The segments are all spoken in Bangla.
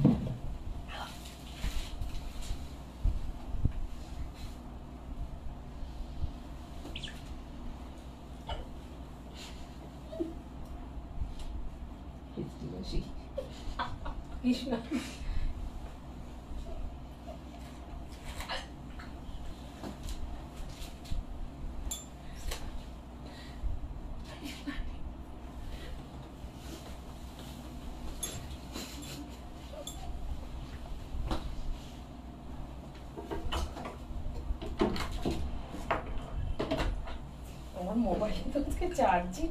কৃষ্ণা আমার মোবাইল তো আজকে চার্জিং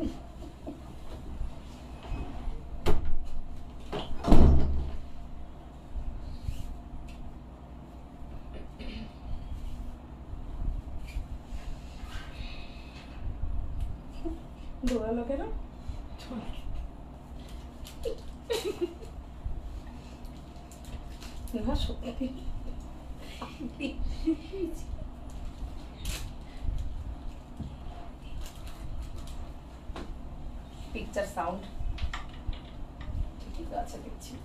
দৌড়ালো কেন? না সত্যি পিকচার সাউন্ড ঠিক আছে দেখছি।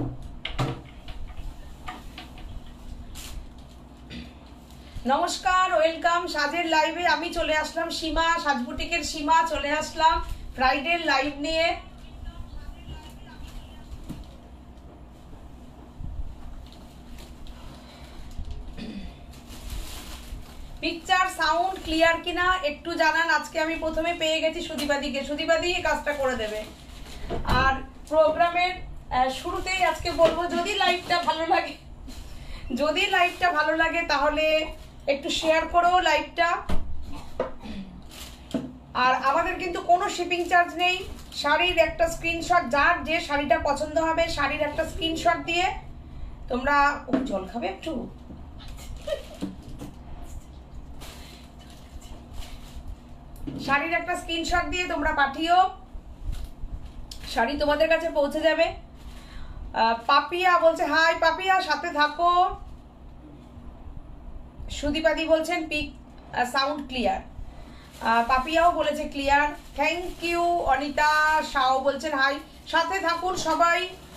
নমস্কার, ওয়েলকাম সাজের লাইভে। আমি চলে আসলাম, সীমা সাজবুটিকের সীমা চলে আসলাম ফ্রাইডে লাইভ নিয়ে। পিকচার সাউন্ড ক্লিয়ার কিনা একটু জানান। আজকে আমি প্রথমে পেয়ে গেছি সুদীপাদিকে, সুদীপাদি কাজটা করে দেবে। আর প্রোগ্রামের শুরুতেই আজকে বলবো, যদি লাইভটা ভালো লাগে তাহলে একটু শেয়ার করো লাইভটা। আর আমাদের কিন্তু কোনো শিপিং চার্জ নেই। শাড়ির একটা স্ক্রিনশট, যার যে শাড়িটা পছন্দ হবে শাড়ির একটা স্ক্রিনশট দিয়ে তোমরা, জল খাবে একটু, শাড়ির একটা স্ক্রিনশট দিয়ে তোমরা পাঠিও, শাড়ি তোমাদের কাছে পৌঁছে যাবে। পাপিয়া বলছে হাই পাপিয়া, সাথে থাকো। সুদীপাদি বলছেন পিক সাউন্ড ক্লিয়ার, পাপিয়াও বলেছে ক্লিয়ার, থ্যাংক ইউ। অনিতা শাও বলছেন হাই, সাথে থাকুন সবাই।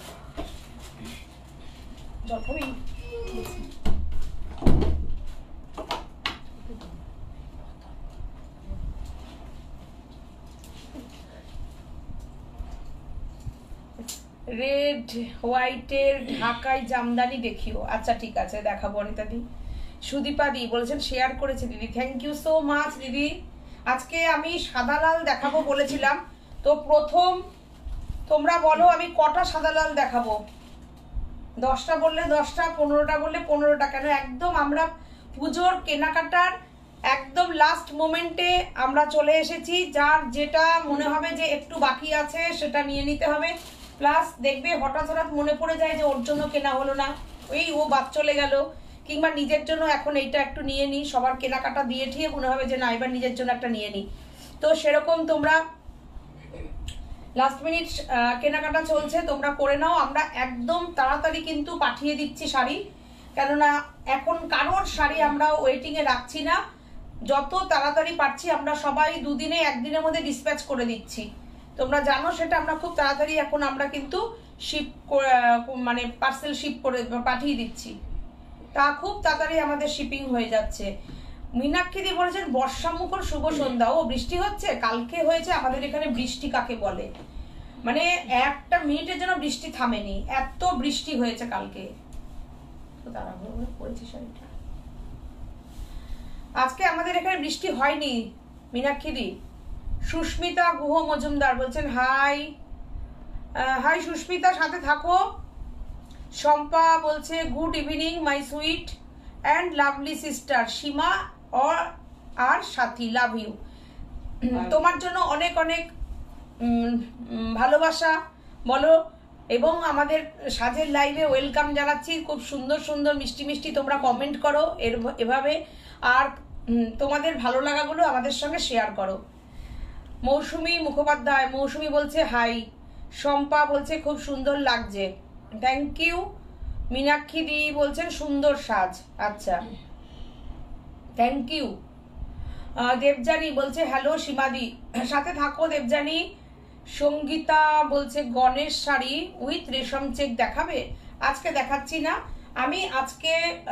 রেড হোয়াইটের ঢাকায় জামদানি দেখিও। আচ্ছা ঠিক আছে, দেখাবো অনিতা দি। সুদীপা দি বলেছেন শেয়ার করেছে দিদি, থ্যাংক ইউ সো মাচ দিদি। আজকে আমি সাদা লাল দেখাবো বলেছিলাম, তো প্রথম তোমরা বলো আমি কটা সাদা লাল দেখাবো। 10টা বললে 10টা, 15টা বললে 15টা। কেন, একদম আমরা পুজোর কেনাকাটার একদম লাস্ট মোমেন্টে আমরা চলে এসেছি। যার যেটা মনে হবে যে একটু বাকি আছে সেটা নিয়ে নিতে হবে। প্লাস দেখবে হঠাৎ মনে পড়ে যায় যে ওর জন্য কেনা হলো না, ওই ও বাদ চলে গেল, কিংবা নিজের জন্য এখন এইটা একটু নিয়ে নিই। সবার কেনাকাটা দিয়ে ঠিয়ে মনে হবে যে না এবার নিজের জন্য একটা নিয়ে নিই। তো সেরকম তোমরা লাস্ট মিনিট কেনাকাটা চলছে, তোমরা করে নাও। আমরা একদম তাড়াতাড়ি কিন্তু পাঠিয়ে দিচ্ছি শাড়ি, কেননা এখন কারোর শাড়ি আমরা ওয়েটিংয়ে রাখছি না। যত তাড়াতাড়ি পারছি আমরা সবাই দুদিনে একদিনের মধ্যে ডিসপ্যাচ করে দিচ্ছি। তোমরা জানো সেটা, আমরা খুব তাড়াতাড়ি এখন আমরা কিন্তু শিপ মানে পার্সেল শিপ করে পাঠিয়ে দিচ্ছি। তা খুব তাড়াতাড়ি আমাদের শিপিং হয়ে যাচ্ছে। মীনাক্ষী বলেছেন বর্ষামুখর শুভ সন্ধ্যা। ও বৃষ্টি হচ্ছে, কালকে হয়েছে আমাদের এখানে। বৃষ্টি কাকে বলে, মানে একটা মিনিটের জন্য বৃষ্টি থামেনি, এত বৃষ্টি হয়েছে কালকে। আজকে আমাদের এখানে বৃষ্টি হয়নি মীনাক্ষী। সুস্মিতা গুহ মজুমদার বলছেন হাই, হাই সুস্মিতা, সাথে থাকো। শম্পা বলছে good evening my sweet and lovely sister Seema আর সাথী, লাভ ইউ। তোমার জন্য অনেক অনেক ভালোবাসা বলো, এবং আমাদের সাজের লাইভে ওয়েলকাম জানাচ্ছি। খুব সুন্দর সুন্দর মিষ্টি মিষ্টি তোমরা কমেন্ট করো এভাবে, আর তোমাদের ভালো লাগাগুলো আমাদের সঙ্গে শেয়ার করো। মৌসুমী মুখোপাধ্যায়, মৌসুমী বলছে হাই। শম্পা বলছে খুব সুন্দর লাগছে, থ্যাংক ইউ। মীনাক্ষী দি বলছেন সুন্দর সাজ, আচ্ছা থ্যাংক ইউ। দেবজানী বলছে হ্যালো সীমাদি, সাথে থাকো দেবজানী। সঙ্গীতা বলছে গণেশ শাড়ি উইথ রেশম চেক দেখাবে। আজকে দেখাচ্ছি না। আমি আজকে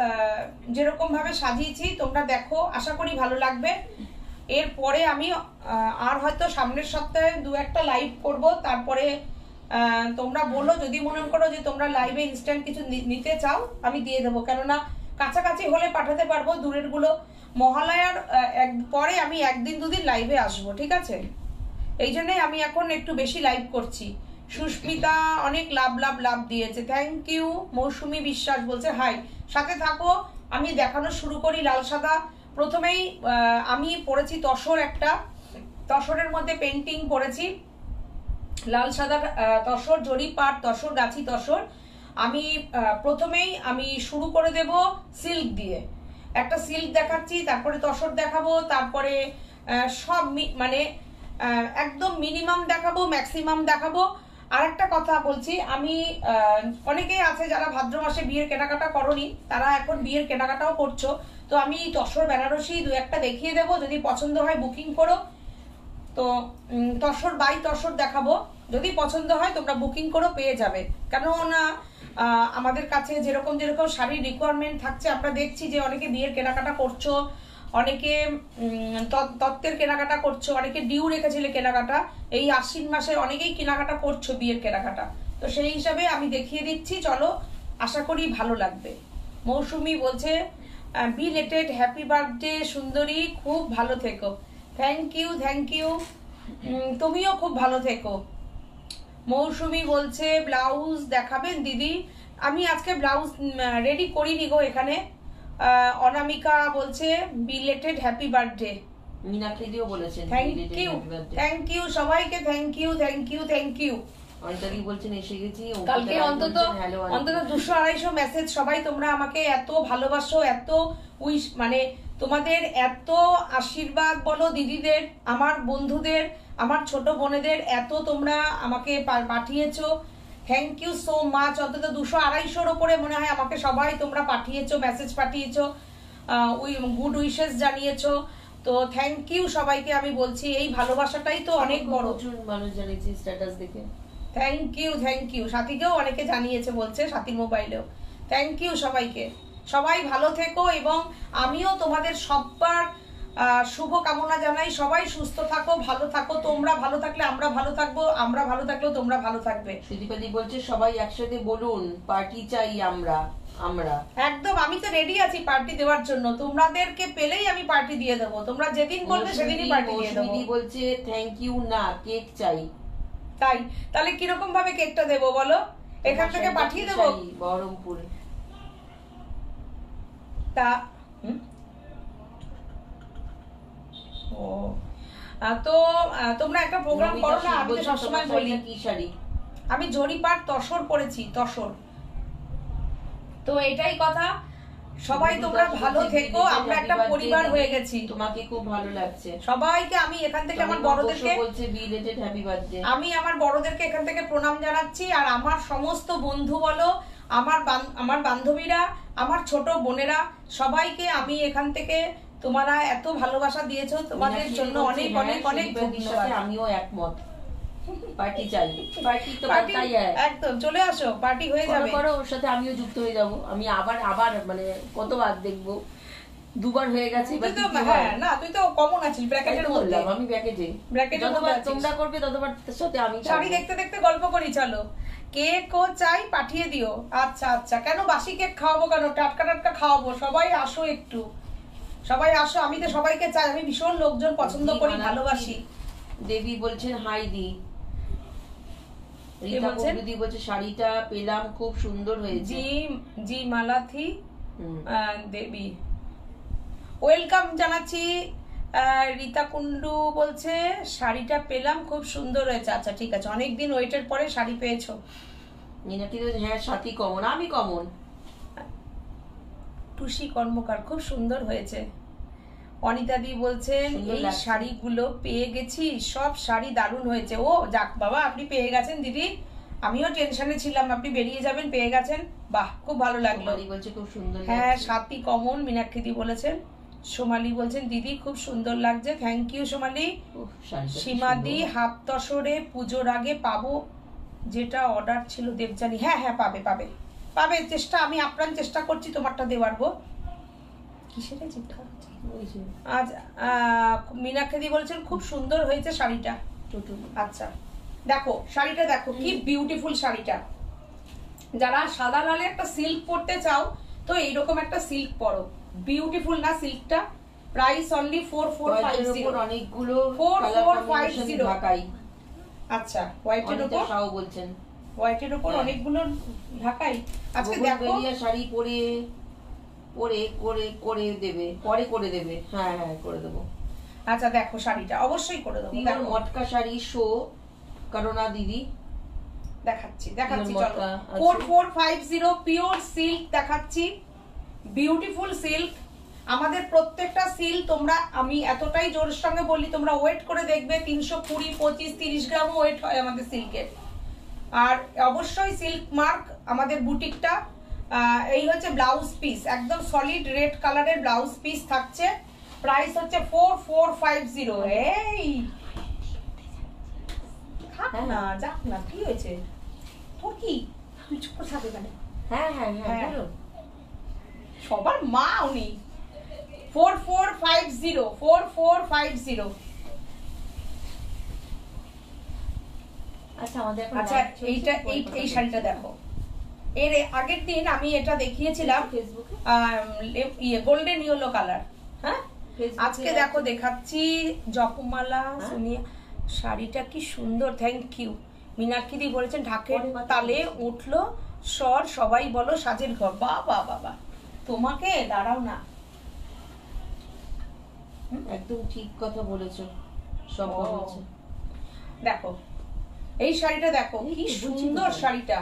যেরকম ভাবে সাজিয়েছি তোমরা দেখো, আশা করি ভালো লাগবে। এরপরে আমি আর হয়তো সামনের সপ্তাহে 2-1টা লাইভ করব। তারপরে তোমরা বলো, যদি মনে করো যে তোমরা লাইভে ইনস্ট্যান্ট কিছু নিতে চাও আমি দিয়ে দেবো, কেননা কাছাকাছি হলে পাঠাতে পারবো, দূরের গুলো মহালয়ার পরে আমি 1-2 দিন লাইভে আসবো, ঠিক আছে? এই জন্যই আমি এখন একটু বেশি লাইভ করছি। সুস্মিতা অনেক লাভ দিয়েছে, থ্যাংক ইউ। মৌসুমী বিশ্বাস বলছে হাই, সাথে থাকো, আমি দেখানো শুরু করি লাল সাদা। প্রথমেই আমি পড়েছি তসর, একটা তসরের মধ্যে পেন্টিং পড়েছি, লাল সাদা তসর, জরি পাট তসর, গাছি তসর। আমি প্রথমেই আমি শুরু করে দেব সিল্ক দিয়ে, একটা সিল্ক দেখাচ্ছি, তারপরে তসর দেখাবো, তারপরে সব মানে একদম মিনিমাম দেখাবো, ম্যাক্সিমাম দেখাবো। আর একটা কথা বলছি, আমি অনেকেই আছে যারা ভাদ্র মাসে বিয়ের কেনাকাটা করনি, তারা এখন বিয়ের কেনাকাটাও করছো, তো আমি তসর বেনারসি 2-1টা দেখিয়ে দেবো, যদি পছন্দ হয় বুকিং করো। তো তসর বাই তসর দেখাবো, যদি পছন্দ হয় তোমরা বুকিং করো, পেয়ে যাবে। কেননা আমাদের কাছে যেরকম শাড়ির রিকোয়ারমেন্ট থাকছে, আমরা দেখছি যে অনেকে বিয়ের কেনাকাটা করছো, অনেকে তত্ত্বের কেনাকাটা করছো, অনেকে ডিউ রেখেছিলে কেনাকাটা, এই আশ্বিন মাসে অনেকেই কেনাকাটা করছো বিয়ের কেনাকাটা, তো সেই হিসাবে আমি দেখিয়ে দিচ্ছি, চলো, আশা করি ভালো লাগবে। মৌসুমি বলছে বিলেটেড হ্যাপি বার্থডে সুন্দরী, খুব ভালো থেকো। থ্যাংক ইউ, তুমিও খুব ভালো থেকো। মৌসুমি বলছে ব্লাউজ দেখাবেন দিদি, আমি আজকে ব্লাউজ রেডি করিনি গো এখানে। অনামিকা বলছে বিলেটেড হ্যাপি বার্থডে, মীনাক্ষীদিও বলেছেন থ্যাংক ইউ সবাইকে, থ্যাংক ইউ। অনিতাদি বলছেন এসে গেছি, কালকে অন্তত 200-250 মেসেজ, সবাই তোমরা আমাকে এত ভালোবাসো, এত উইশ, মানে তোমাদের এত আশীর্বাদ বলো, দিদিদের, আমার বন্ধুদের, আমার ছোট বোনেদের এত তোমরা আমাকে পাঠিয়েছো, থ্যাংক ইউ সো মাচ। অন্তত 200-250-র ওপরে মনে হয় আমাকে সবাই তোমরা পাঠিয়েছো, মেসেজ পাঠিয়েছো, গুড উইশেস জানিয়েছো, তো থ্যাংক ইউ সবাইকে। আমি বলছি এই ভালোবাসাটাই তো অনেক বড়, মানুষ জানিয়েছে স্ট্যাটাস দেখে, থ্যাংক ইউ। সাথীকেও অনেকে জানিয়েছে, বলছে সাথীর মোবাইলেও, থ্যাংক ইউ সবাইকে। সবাই ভালো থেকো, এবং আমিও তোমাদের সবার শুভ কামনা জানাই, সবাই সুস্থ থাকো, ভালো থাকো, তোমরা ভালো থাকলে আমরা ভালো থাকবো, আমরা ভালো থাকলেও তোমরা ভালো থাকবে। সুদীপাদি বলছে সবাই একসাথে বলুন পার্টি চাই আমরা। একদম, আমি তো রেডি আছি পার্টি দেওয়ার জন্য, তোমাদেরকে পেলেই আমি পার্টি দিয়ে দেবো, তোমরা যেদিন বলবে সেদিনই পার্টি দিয়ে দেবো। বলছে থ্যাংক ইউ না, কেক চাই। তাই তাহলে কিরকম ভাবে কেকটা দেবো বলো? এখান থেকে পাঠিয়ে দেবো বহরমপুর। তা তো তোমরা একটা প্রোগ্রাম করো না, আমি তো সবসময় বলি কি শাড়ি, আমি জরিপাট তসর পরেছি, তসর। তো এটাই কথা, সবাই তোমরা ভালো থেকো, আমরা একটা পরিবার হয়ে গেছি। তোমাকে খুব ভালো লাগছে সবাইকে আমি এখান থেকে আমার বড়দেরকে বলছে বিলেটেড হ্যাপি বার্থডে, আমি আমার বড়দেরকে এখান থেকে প্রণাম জানাচ্ছি। আর আমার সমস্ত বন্ধু বলো, আমার বান্ধবীরা, আমার ছোট বোনেরা, সবাইকে আমি এখান থেকে, তোমরা এত ভালোবাসা দিয়েছো, তোমাদের জন্য অনেক অনেক অনেক ধন্যবাদ। আমিও একমত, পার্টি চাই, পার্টি তো একদম চলে আসো, পার্টি হয়ে যাবে, করো, ওর সাথে আমিও যুক্ত হয়ে যাব। আমি আবার মানে কতবার দেখবো, 2বার হয়ে গেছে। না তুই তো কমন আছিস ব্র্যাকেটের মধ্যে, আমি ব্র্যাকেটের মধ্যে তোমরা করবে ততবার সাথে আমি শাড়ি দেখতে দেখতে গল্প করি। চলো, কেক ও চাই পাঠিয়ে দিও। আচ্ছা, কেন বাসি কেক খাওয়াবো কেন, টাটকা খাওয়াবো, সবাই আসো, একটু সবাই আসো, আমি তো সবাইকে চাই, আমি ভীষণ লোকজন পছন্দ করি, ভালোবাসি। দেবী বলছেন হাই দি, রিতা প্রকৃতি বলছে শাড়িটা পেলাম, খুব সুন্দর হয়েছে। জি মালাথি দেবী ওয়েলকাম জানাচ্ছি। রীতা কুন্ডু বলছে শাড়িটা পেলাম, খুব সুন্দর হয়েছে। আচ্ছা ঠিক আছে, অনেকদিন ওয়েটের পরে শাড়ি পেয়েছো। মিনাক্ষী হ্যাঁ, সাথী কমন, আমি কমন। টুসি কর্মকার খুব সুন্দর হয়েছে। অনিতাদি বলছেন এই শাড়িগুলো পেয়ে গেছি, সব শাড়ি দারুণ হয়েছে। ও যাক বাবা, আপনি পেয়ে গেছেন দিদি, আমিও টেনশনে ছিলাম, আপনি বেরিয়ে যাবেন, পেয়ে গেছেন, বাহ খুব ভালো লাগলো। বলছে খুব সুন্দর, হ্যাঁ সাথী কমন, মীনাক্ষীদি বলেছেন। সোমালি বলছেন দিদি খুব সুন্দর লাগছে, থ্যাংক ইউ সোমালি। সীমাদি হাফ তসরে পুজোর আগে পাবো, যেটা অর্ডার ছিল দেবজানি, হ্যাঁ পাবে, পাবে, চেষ্টা আমি আপ্রাণ চেষ্টা করছি তোমারটা দেওয়ার গো। কিসের চিন্তা হচ্ছে আজ? মীনাক্ষী বলছেন খুব সুন্দর হয়েছে শাড়িটা। আচ্ছা দেখো শাড়িটা দেখো কি বিউটিফুল শাড়িটা। যারা সাদা লালে একটা সিল্ক পরতে চাও তো এইরকম একটা সিল্ক পরো, বিউটিফুল না সিল্কটা। প্রাইস অনলি 4450, অনেকগুলো 4450 ঢাকাই। আচ্ছা হোয়াইটের উপর শাও বলছেন, হোয়াইটের উপর অনেকগুলো ঢাকাই। আজকে দেখো শাড়ি পরে পরে করে করে দেবে, পরে করে দেবে। হ্যাঁ হ্যাঁ করে দেবো। আচ্ছা দেখো শাড়িটা অবশ্যই করে দেবো। দেখো মটকা শাড়ি শো করোনা দিদি, দেখাচ্ছি দেখাচ্ছি চলো। 4450 পিওর সিল্ক দেখাচ্ছি, বিউটিফুল সিল্ক। আমাদের প্রত্যেকটা সিল্ক তোমরা, আমি এতটাই জোরের সঙ্গে বলি, তোমরা ওয়েট করে দেখবে 320, 25, 30 গ্রামও ওয়েট হয় আমাদের সিল্কের। আর অবশ্যই সিল্ক মার্ক আমাদের বুটিকটা। এই হচ্ছে ব্লাউজ পিস, একদম সলিড রেড কালারের ব্লাউজ পিস থাকছে। প্রাইস হচ্ছে 4450। এই থাক না, যাক না, কি হয়েছে তোর? কি তুই চুপ করে থাকবে কেন? হ্যাঁ হ্যাঁ হ্যাঁ সবার মা উনি। 4450। আচ্ছা আমাদের আচ্ছা এইটা এই শাড়িটা দেখো। এর আগের দিন আমি এটা দেখিয়েছিলাম গোল্ডেন ইয়েলো কালার। হ্যাঁ আজকে দেখো দেখাচ্ছি জপমালা সোনিয়া। শাড়িটা কি সুন্দর, থ্যাংক ইউ। মীনাক্ষী বলেছেন ঢাকের তালে উঠলো স্বর, সবাই বলো সাজের ঘর। বাবা বাবা, তোমাকে দাঁড়াও না, একদম ঠিক কথা বলেছো, সব বলেছো। দেখো এই শাড়িটা দেখো কি সুন্দর শাড়িটা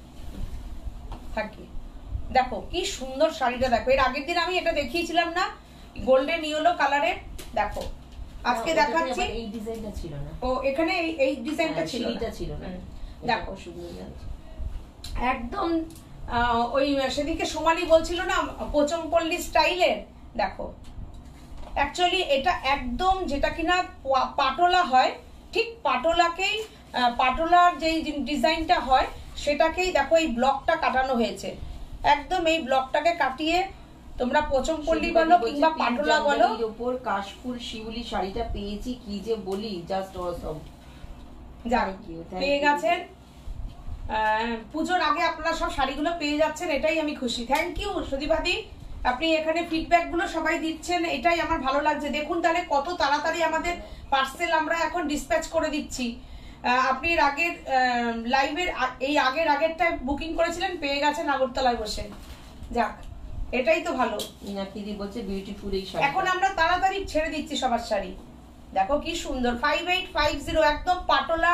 থাকে। দেখো কি সুন্দর শাড়িটা দেখো। এর আগের দিন আমি এটা দেখিয়েছিলাম না, গোল্ডেন ইয়েলো কালারের। দেখো আজকে দেখাচ্ছি। এই ডিজাইনটা ছিল না, ও এখানে এই ডিজাইনটা ছিল না। দেখো সুন্দর একদম ওই সেদিকে সোমালি বলছিল না পোচমপল্লী স্টাইলের। দেখো অ্যাকচুয়ালি এটা একদম যেটা কিনা পাটোলা হয়, ঠিক পাটোলাকেই, পাটোলার যেই ডিজাইনটা হয় সেটাকেই দেখো এই ব্লকটা কাটানো হয়েছে। একদম এই ব্লকটাকে কাটিয়ে তোমরা পোচমপল্লী বলো কিংবা পাটোলা বলো। এর উপর কাশফুল শিউলি শাড়িটা পেয়েছি, কি যে বলি, জাস্ট অসম। পেয়ে গেছেন পুজোর আগে আপনারা সব শাড়িগুলো পেয়ে যাচ্ছেন, এটাই আমি খুশি। থ্যাংক ইউ সুদীপাদি, আপনি এখানে ফিডব্যাক গুলো সবাই দিচ্ছেন, এটাই আমার ভালো লাগছে। দেখুন তাহলে কত তাড়াতাড়ি আমাদের পার্সেল আমরা এখন ডিসপ্যাচ করে দিচ্ছি। আপনি এর আগের লাইভের এই আগেরটায় বুকিং করেছিলেন, পেয়ে গেছেন আগরতলায় বসে। যাক এটাই তো ভালো। মীনাক্ষী বলছে বিউটিফুল এই শাড়ি, এখন আমরা তাড়াতাড়ি ছেড়ে দিচ্ছি সবার শাড়ি। দেখো কি সুন্দর 5850, একদম পাটোলা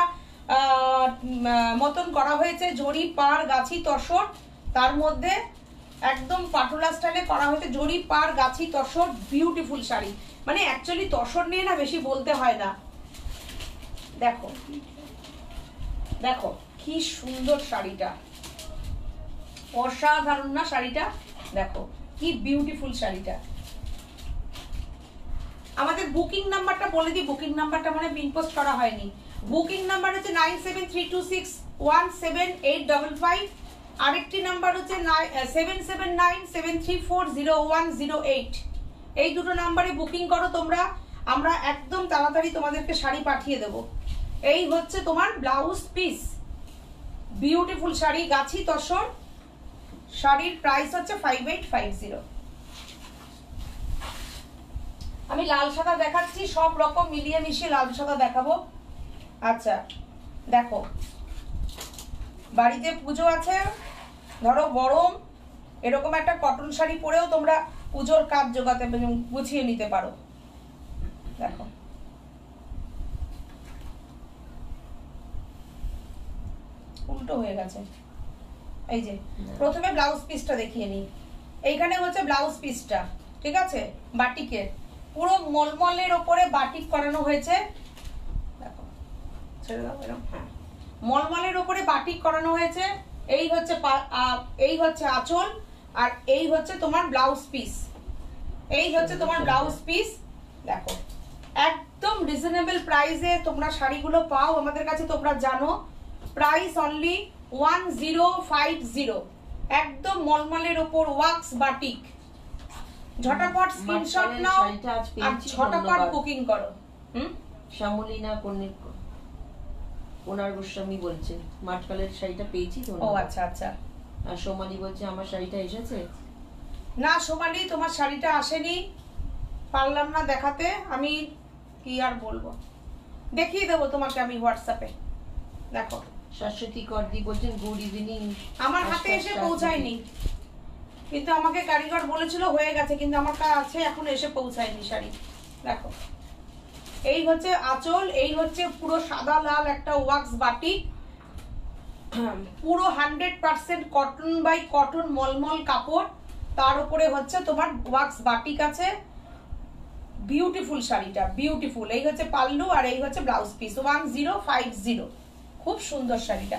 মতন করা হয়েছে, জরি পার গাছি তসর, তার মধ্যে একদম পাটোলা স্টাইলে করা হয়েছে, জরি পার গাছি তসর, বিউটিফুল শাড়ি। মানে অ্যাকচুয়ালি তসর নিয়ে না বেশি বলতে হয় না। দেখো দেখো কি সুন্দর শাড়িটা, অসাধারণ না শাড়িটা? দেখো কি বিউটিফুল শাড়িটা। আমাদের বুকিং নাম্বারটা বলে দিই, বুকিং নাম্বারটা মানে পিন পোস্ট করা হয়নি। বুকিং নাম্বার হচ্ছে 9732617855। আরেকটি নাম্বার হচ্ছে 7797340108। এই দুটো নাম্বারে বুকিং করো তোমরা, আমরা একদম তাড়াতাড়ি তোমাদেরকে শাড়ি পাঠিয়ে দেব। এই হচ্ছে তোমার ব্লাউজ পিস, বিউটিফুল শাড়ি গাছি তসর। শাড়ির প্রাইস হচ্ছে 5850। আমি লাল সাদা দেখাচ্ছি, সব রকম মিলিয়ে মিশিয়ে লাল সাদা দেখাবো। আচ্ছা দেখো বাড়িতে পুজো আছে, ধরো গরম, এরকম একটা কটন শাড়ি পরেও তোমরা পুজোর কাজ জোগাতে গুছিয়ে নিতে পারো। দেখো উল্টো হয়ে গেছে। এই যে প্রথমে ব্লাউজ পিসটা দেখিয়ে নিই। এইখানে হচ্ছে ব্লাউজ পিসটা, ঠিক আছে, বাটিকের পুরো মলমলের ওপরে বাটিক করানো হয়েছে। দেখো ছেড়ে দাও এরকম, হ্যাঁ মলমলের ওপরে বাটিক করানো হয়েছে। এই হচ্ছে আঁচল, আর এই হচ্ছে তোমার ব্লাউজ পিস। এই হচ্ছে তোমার ব্লাউজ পিস। দেখো একদম রিজনেবল প্রাইসে তোমরা শাড়িগুলো পাও আমাদের কাছে, তোমরা জানো। Price only 1050। একদম মলমলের ওপর ওয়াক্স বাটিক। ঝটাপট স্ক্রিনশট নাও আর ঝটাপট বুকিং করো। শ্যামলীনা ওনার গোস্বামী বলছে মাটকালের শাড়িটা পেয়েছি তো। ও আচ্ছা আচ্ছা। আর সোমালি বলছে আমার শাড়িটা এসেছে। না সোমালি, তোমার শাড়িটা আসেনি, পারলাম না দেখাতে। আমি কি আর বলবো, দেখিয়ে দেবো তোমাকে আমি হোয়াটসঅ্যাপে। দেখো শাশ্বতী করদি বলছেন গুড ইভিনিং। আমার হাতে এসে পৌঁছায়নি, কিন্তু আমাকে কারিগর বলেছিল হয়ে গেছে, কিন্তু আমার কাছে এখন এসে পৌঁছায়নি শাড়ি। দেখো এই হচ্ছে আঁচল, এই হচ্ছে পুরো সাদা লাল একটা ওয়াক্স বাটিক, পুরো 100% কটন বাই কটন মলমল কাপড়, তার উপরে হচ্ছে তোমার ওয়াক্স বাটিক আছে। বিউটিফুল শাড়িটা, বিউটিফুল। এই হচ্ছে পাল্লু আর এই হচ্ছে ব্লাউজ পিস 1050। খুব সুন্দর শাড়িটা।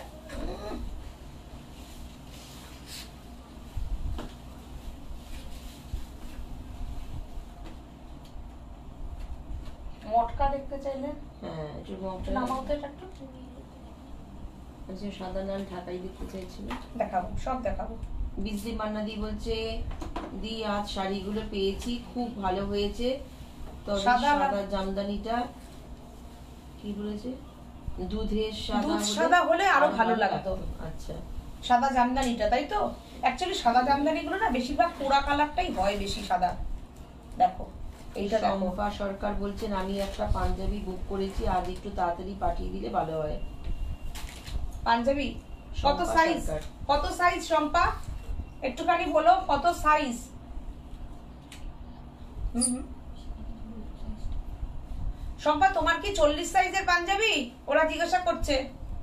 মটকা দেখতে চাইলে হ্যাঁ একটু মটকা নামাও তো এটা একটু। আচ্ছা সাদা লাল ঢাকাই দেখতে চাইছিল, দেখাবো, সব দেখাবো। বিজলি মান্নাদি বলছে দি আজ শাড়িগুলো পেয়েছি, খুব ভালো হয়েছে, তবে সাদা সাদা জামদানিটা কি বলেছে দুধের সাদা হলে আরো ভালো লাগতো। আচ্ছা সাদা জামদানিটা, তাই তো? অ্যাকচুয়ালি সাদা জামদানিগুলো না বেশিরভাগ পোড়া কালারটাই হয় বেশি সাদা। দেখো এইটা দেখো। শম্পা সরকার বলছেন আমি একটা পাঞ্জাবি বুক করেছি, আজ একটু তাড়াতাড়ি পাঠিয়ে দিলে ভালো হয়। পাঞ্জাবি কত সাইজ? কত সাইজ শম্পা? একটুখানি বলো কত সাইজ। শম্পা তোমার কি 40 সাইজের পাঞ্জাবি? ওরা জিজ্ঞাসা করছে।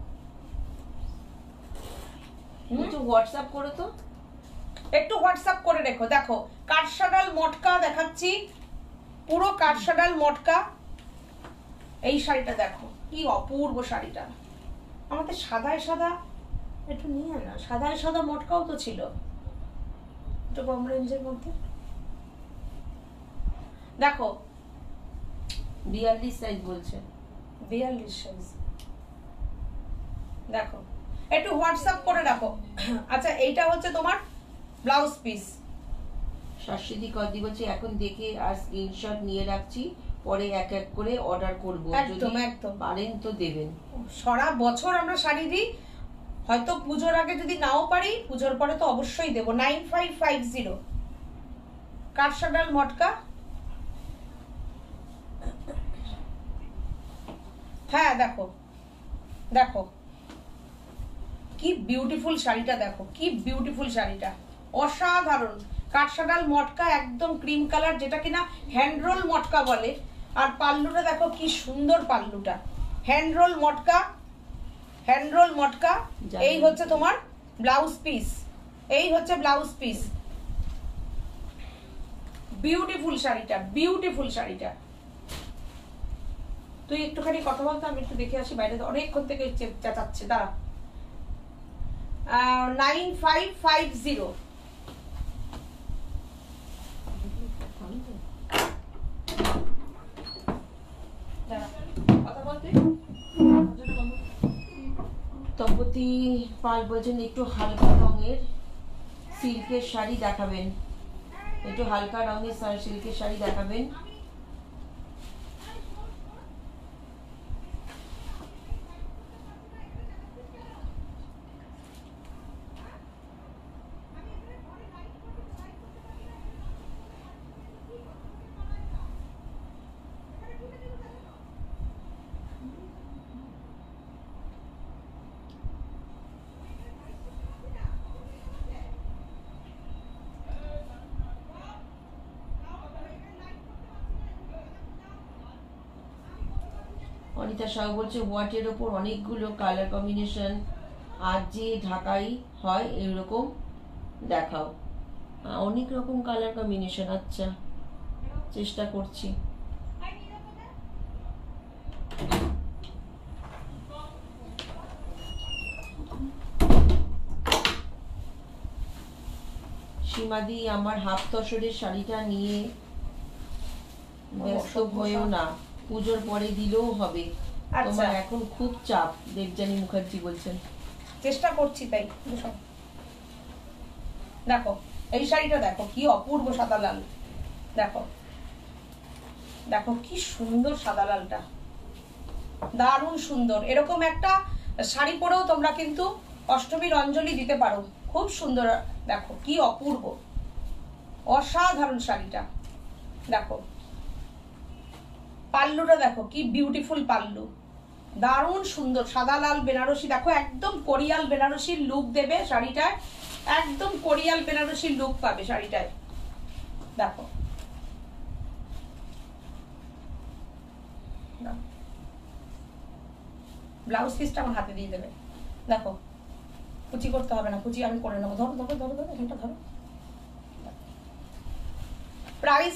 একটু হোয়াটসঅ্যাপ করো তো, একটু হোয়াটসঅ্যাপ করে রেখো। দেখো কাঠসাডাল মটকা দেখাচ্ছি, পুরো কাঠসাডাল মটকা। এই শাড়িটা দেখো কি অপূর্ব শাড়িটা। আমাদের সাদায় সাদা একটু নিয়ে না, সাদায় সাদা মটকাও তো ছিল, একটু কম রেঞ্জের মধ্যে। দেখো 42 সাইজ বলছে। 42 সাইজ। দেখো একটু হোয়াটসঅ্যাপ করে রাখো। আচ্ছা এইটা হচ্ছে তোমার ব্লাউজ পিস। শাশ্বতী করদি বলছে এখন দেখে আর স্ক্রিনশট নিয়ে রাখছি, পরে এক এক করে অর্ডার করব, একদম একদম পারেন তো দেবেন। সারা বছর আমরা শাড়ি দিই, হয়তো পুজোর আগে যদি নাও পারি পুজোর পরে তো অবশ্যই দেবো। 9550 কাঠসাডাল মটকা। হ্যাঁ দেখো দেখো কি বিউটিফুল শাড়িটা, দেখো কি বিউটিফুল শাড়িটা, অসাধারণ। কাঠসাডাল মটকা, একদম ক্রিম কালার, যেটা কিনা হ্যান্ডরোল মটকা বলে। আর পাল্লুটা দেখো কি সুন্দর পাল্লুটা, হ্যান্ডরোল মটকা, হ্যান্ডরোল মটকা। এই হচ্ছে তোমার ব্লাউজ পিস, এই হচ্ছে ব্লাউজ পিস। বিউটিফুল শাড়িটা, বিউটিফুল শাড়িটা। তুই একটুখানি কথা বলতো, আমি একটু দেখে আসি বাইরে, অনেকক্ষণ থেকে চেঁচাচ্ছে। দাঁড়া। 9550। তপতি পাল বলছেন একটু হালকা রঙের সিল্কের শাড়ি দেখাবেন, একটু হালকা রঙের সিল্কের শাড়ি দেখাবেন। অনিতা সাহু বলছে হোয়াটের ওপর অনেকগুলো কালার কম্বিনেশন, আজ যে ঢাকাই হয় এরকম দেখাও। অনেক রকম কালার কম্বিনেশন, আচ্ছা চেষ্টা করছি। সীমাদি আমার হাফ তসরের শাড়িটা নিয়ে ব্যস্ত হয়েও না, পুজোর পরে দিলেও হবে, তোমার এখন খুব চাপ। দেবযানী মুখার্জি বলছেন। চেষ্টা করছি তাই। দেখো এই শাড়িটা দেখো কি অপূর্ব সাদা লাল, দেখো দেখো কি সুন্দর সাদা লালটা, দারুণ সুন্দর। এরকম একটা শাড়ি পরেও তোমরা কিন্তু অষ্টমীর অঞ্জলি দিতে পারো, খুব সুন্দর। দেখো কি অপূর্ব, অসাধারণ শাড়িটা। দেখো পাল্লুটা দেখো কি বিউটিফুল পাল্লু, দারুণ সুন্দর সাদা লাল বেনারসি। দেখো একদম কোরিয়াল বেনারসির লুক দেবে শাড়িটায়, একদম কোরিয়াল বেনারসির লুক পাবে শাড়িটায়। দেখো ব্লাউজ পিসটা আমার হাতে দিয়ে দেবে। দেখো কুচি করতে হবে না, কুচি আমি করে নেবো। ধরো ধরো ধরো ধরো, এখানটা ধরো। প্রাইস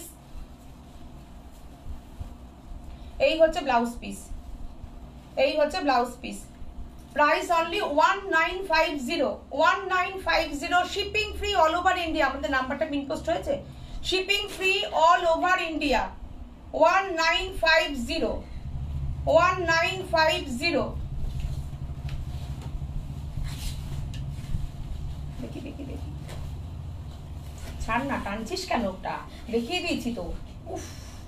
এই হচ্ছে ব্লাউজ পিস, এই হচ্ছে blouse piece. Price only 1950, 1950। Shipping free all over India. আমাদের নাম্বারটা পিন পোস্ট হয়েছে। Shipping free all over India 1950, 1950। দেখি দেখি দেখি, ছাড় না, টানছিস কেন? ওটা দেখিয়ে দিয়েছি তো। উফ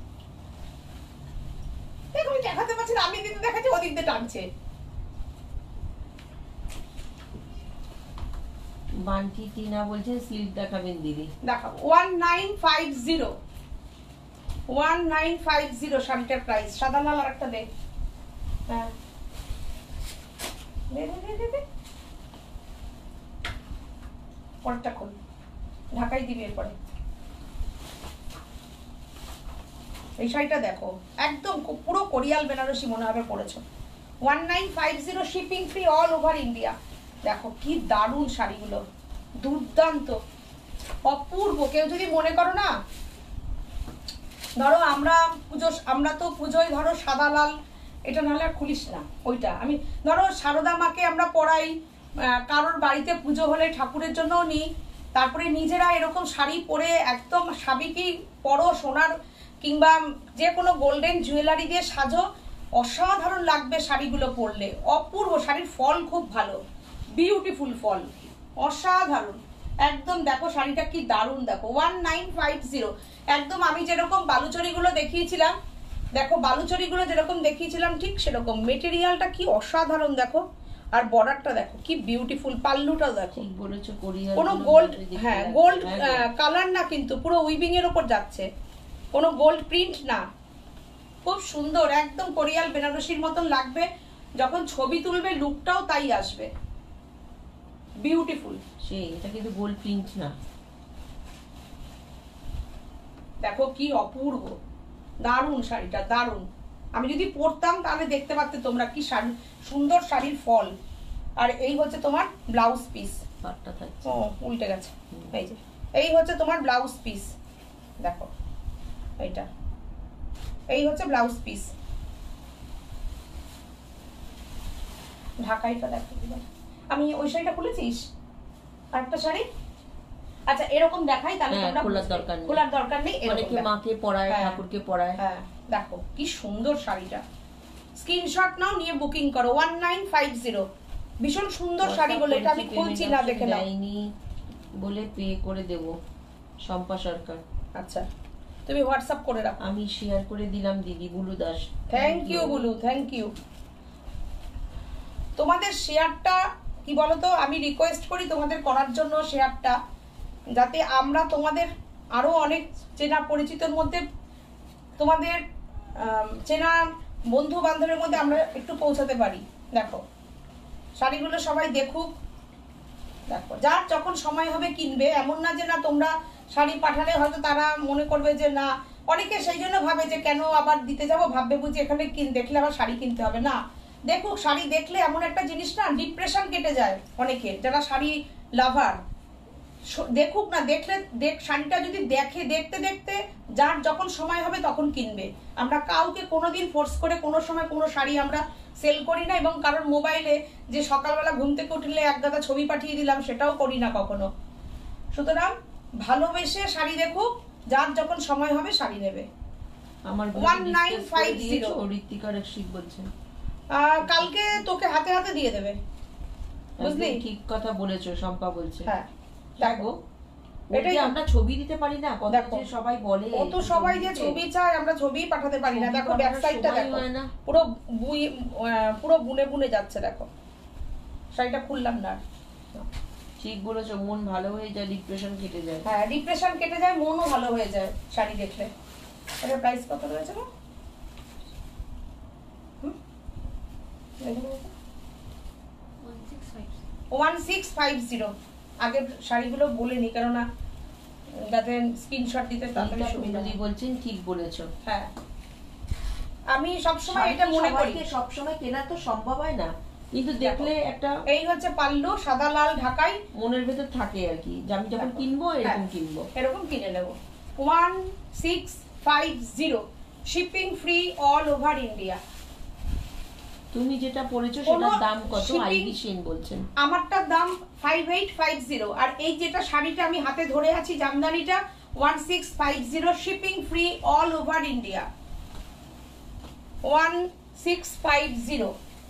দেখো আমি দেখাতে পারছি না, আমি দিতে দেখাচ্ছি, ওদিক দিয়ে টানছে। বান্টি টিনা বলছে স্লিপ দেখাবেন দিদি। দেখাবো 1950, 1950 শাড়িটার প্রাইস। সাদা লাল আর একটা দে। হ্যাঁ দে দে দে দে, পরটা খোল, ঢাকাই দিবি এরপরে। এই শাড়িটা দেখো একদম পুরো কোরিয়াল বেনারসি মনে হবে পরেছো। 1950, shipping free all over India. দেখো কি দারুণ শাড়িগুলো, দুর্দান্ত অপূর্ব। কেউ যদি মনে করো না, ধরো আমরা তো পুজোয় ধরো সাদা লাল, এটা নাহলে আর খুলিস না ওইটা। আমি ধরো সারদা মাকে আমরা পরাই, কারোর বাড়িতে পুজো হলে ঠাকুরের জন্যও নিই, তারপরে নিজেরা এরকম শাড়ি পরে একদম সাবিকি পরো, সোনার কিংবা যে কোনো গোল্ডেন জুয়েলারি দিয়ে সাজো, অসাধারণ লাগবে শাড়িগুলো পরলে। অপূর্ব শাড়ির ফল খুব ভালো, বিউটিফুল ফল, অসাধারণ একদম। দেখো শাড়িটা কি দারুণ, দেখো 1950। একদম আমি যেরকম বালুচরীগুলো দেখিয়েছিলাম, দেখো বালুচরীগুলো যেরকম দেখিয়েছিলাম ঠিক সেরকম। মেটেরিয়ালটা কি অসাধারণ দেখো, আর বর্ডারটা দেখো কি বিউটিফুল, পাল্লুটা দেখো। ঠিক বলেছো, কোরিয়াল কোনো গোল্ড, হ্যাঁ গোল্ড কালার না, কিন্তু পুরো উইভিং এর উপর যাচ্ছে, কোনো গোল্ড প্রিন্ট না। খুব সুন্দর, একদম কোরিয়াল বেনারসির মতন লাগবে। যখন ছবি তুলবে লুকটাও তাই আসবে, বিউটিফুল। সেই এটা কিন্তু গোল্ড প্রিন্ট না। দেখো কি অপূর্ব, দারুণ শাড়িটা, দারুণ। আমি যদি পরতাম তাহলে দেখতে পারতে তোমরা কি শাড়ি, সুন্দর শাড়ির ফল। আর এই হচ্ছে তোমার ব্লাউজ পিস। পাটটা থাকছে, ও উল্টে গেছে, এই যে এই হচ্ছে তোমার ব্লাউজ পিস। দেখো এইটা, এই হচ্ছে ব্লাউজ পিস। ঢাকাইটা দেখো, আমি ওই শাড়িটা খুলেছিস আর একটা শাড়ি। আচ্ছা এরকম দেখাই তাহলে তোমরা খোলার দরকার নেই। অনেকে মাকে পরায়, ঠাকুরকে পরায়। হ্যাঁ দেখো কি সুন্দর শাড়িটা, স্ক্রিনশট নাও, নিয়ে বুকিং করো। 1950, ভীষণ সুন্দর শাড়ি বলে এটা আমি খুলছি না, দেখে নাও। বলে পে করে দেব, শম্পা সরকার। আচ্ছা তুমি হোয়াটসঅ্যাপ করে রাখো, আমি শেয়ার করে দিলাম দিদি। Bulu Das, thank you Bulu, thank you. তোমাদের শেয়ারটা কি বলতো, আমি রিকোয়েস্ট করি তোমাদের করার জন্য শেয়ারটা, যাতে আমরা তোমাদের আরো অনেক চেনা পরিচিতর মধ্যে, তোমাদের চেনা বন্ধু বান্ধবের মধ্যে আমরা একটু পৌঁছাতে পারি। দেখো শাড়িগুলো সবাই দেখুক, দেখো যার যখন সময় হবে কিনবে। এমন না যে না তোমরা শাড়ি পাঠালে হয়তো তারা মনে করবে যে না, অনেকে সেই জন্য ভাবে যে কেন আবার দিতে যাবো, ভাববে বুঝি এখানে দেখলে আবার শাড়ি কিনতে হবে না। দেখুক, শাড়ি দেখলে এমন একটা জিনিস না, ডিপ্রেশন কেটে যায় অনেকের যারা শাড়ি লাভার। দেখুক না, দেখলে শাড়িটা যদি দেখে, দেখতে দেখতে যার যখন সময় হবে তখন কিনবে। আমরা কাউকে কোনোদিন ফোর্স করে কোনো সময় কোনো শাড়ি আমরা সেল করি না, এবং কারোর মোবাইলে যে সকালবেলা ঘুম থেকে উঠলে এক গাদা ছবি পাঠিয়ে দিলাম সেটাও করি না কখনো। সুতরাং ভালোবেসে শাড়ি দেখুক, যার যখন সময় হবে শাড়ি নেবে। আমার 1950 ঋত্বিকা রক্ষিত বলছে, কালকে তোকে হাতে হাতে দিয়ে দেবে, বুঝলি? ঠিক কথা বলেছো, শম্পা বলছে। হ্যাঁ দেখো এটাই আমরা ছবি দিতে পারি না, কত যে সবাই বলে, কত সবাই যে ছবি চায়, আমরা ছবি পাঠাতে পারি না। দেখো ব্যাক সাইডটা দেখো, পুরো পুরো বুনে বুনে যাচ্ছে। দেখো শাড়িটা খুললাম না, ঠিক বলেছো, মন ভালো হয়ে যায়, ডিপ্রেশন কেটে যায়। হ্যাঁ ডিপ্রেশন কেটে যায়, মনও ভালো হয়ে যায় শাড়ি দেখলে। এটা প্রাইস কত রয়েছে না? 1650। আগের শাড়িগুলো বলে নি, কেননা যাতে স্ক্রিনশট দিতে তাড়াতাড়ি সুবিধা মিনতি বলছেন, ঠিক বলেছো। হ্যাঁ আমি সবসময় এটা মনে করি, সবসময় কেনা তো সম্ভব হয় না, কিন্তু দেখলে একটা, এই হচ্ছে পাল্লু, সাদা লাল ঢাকাই, মনের ভেতর থাকে আর কি, যে আমি যখন কিনবো এরকম কিনবো, এরকম কিনে নেবো। 1650, shipping free all over India. তুমি যেটা পড়েছো সেটার দাম কত? আইডি সেন বলছেন আমারটার দাম 5850, আর এই যেটা শাড়িটা আমি হাতে ধরে আছি জামদানিটা 1650, shipping free all over India. 1650।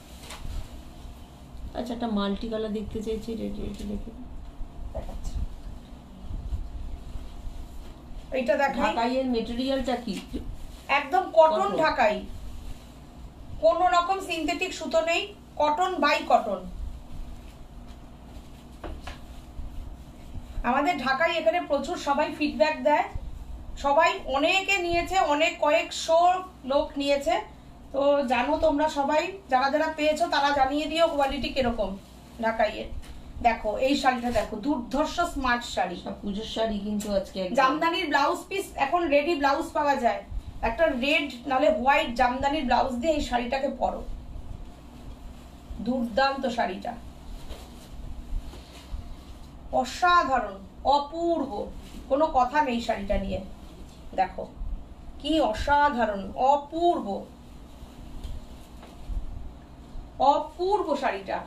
আচ্ছা, একটা মাল্টি কালার দেখতে চাইছি, রেডি দেখে দেখাচ্ছি। এইটা দেখাই। ঢাকাইয়ের মেটেরিয়ালটা কি? একদম কটন ঢাকাই, কোন রকম সিনথেটিক সুতো নেই, কটন বাই কটন। আমাদের ঢাকায় এখানে প্রচুর সবাই ফিডব্যাক দেয়, সবাই অনেকে নিয়েছে, অনেক কয়েকশো লোক নিয়েছে। তো জানো তোমরা সবাই, যারা যারা পেয়েছো তারা জানিয়ে দিও কোয়ালিটি কিরকম ঢাকাইয়ের। দেখো এই শাড়িটা দেখো, দুর্ধর্ষ স্মার্ট শাড়ি, পুজোর শাড়ি কিন্তু আজকে জামদানির ব্লাউজ পিস এখন রেডি ব্লাউজ পাওয়া যায়, একটা রেড নালে হোয়াইট জামদানির ব্লাউজ দিয়ে এই শাড়িটাকে পরো, দুর্দান্ত শাড়িটা, অসাধারণ, অপূর্ব, কোনো কথা নেই শাড়িটা নিয়ে। দেখো কি অসাধারণ, অপূর্ব, অপূর্ব শাড়িটা।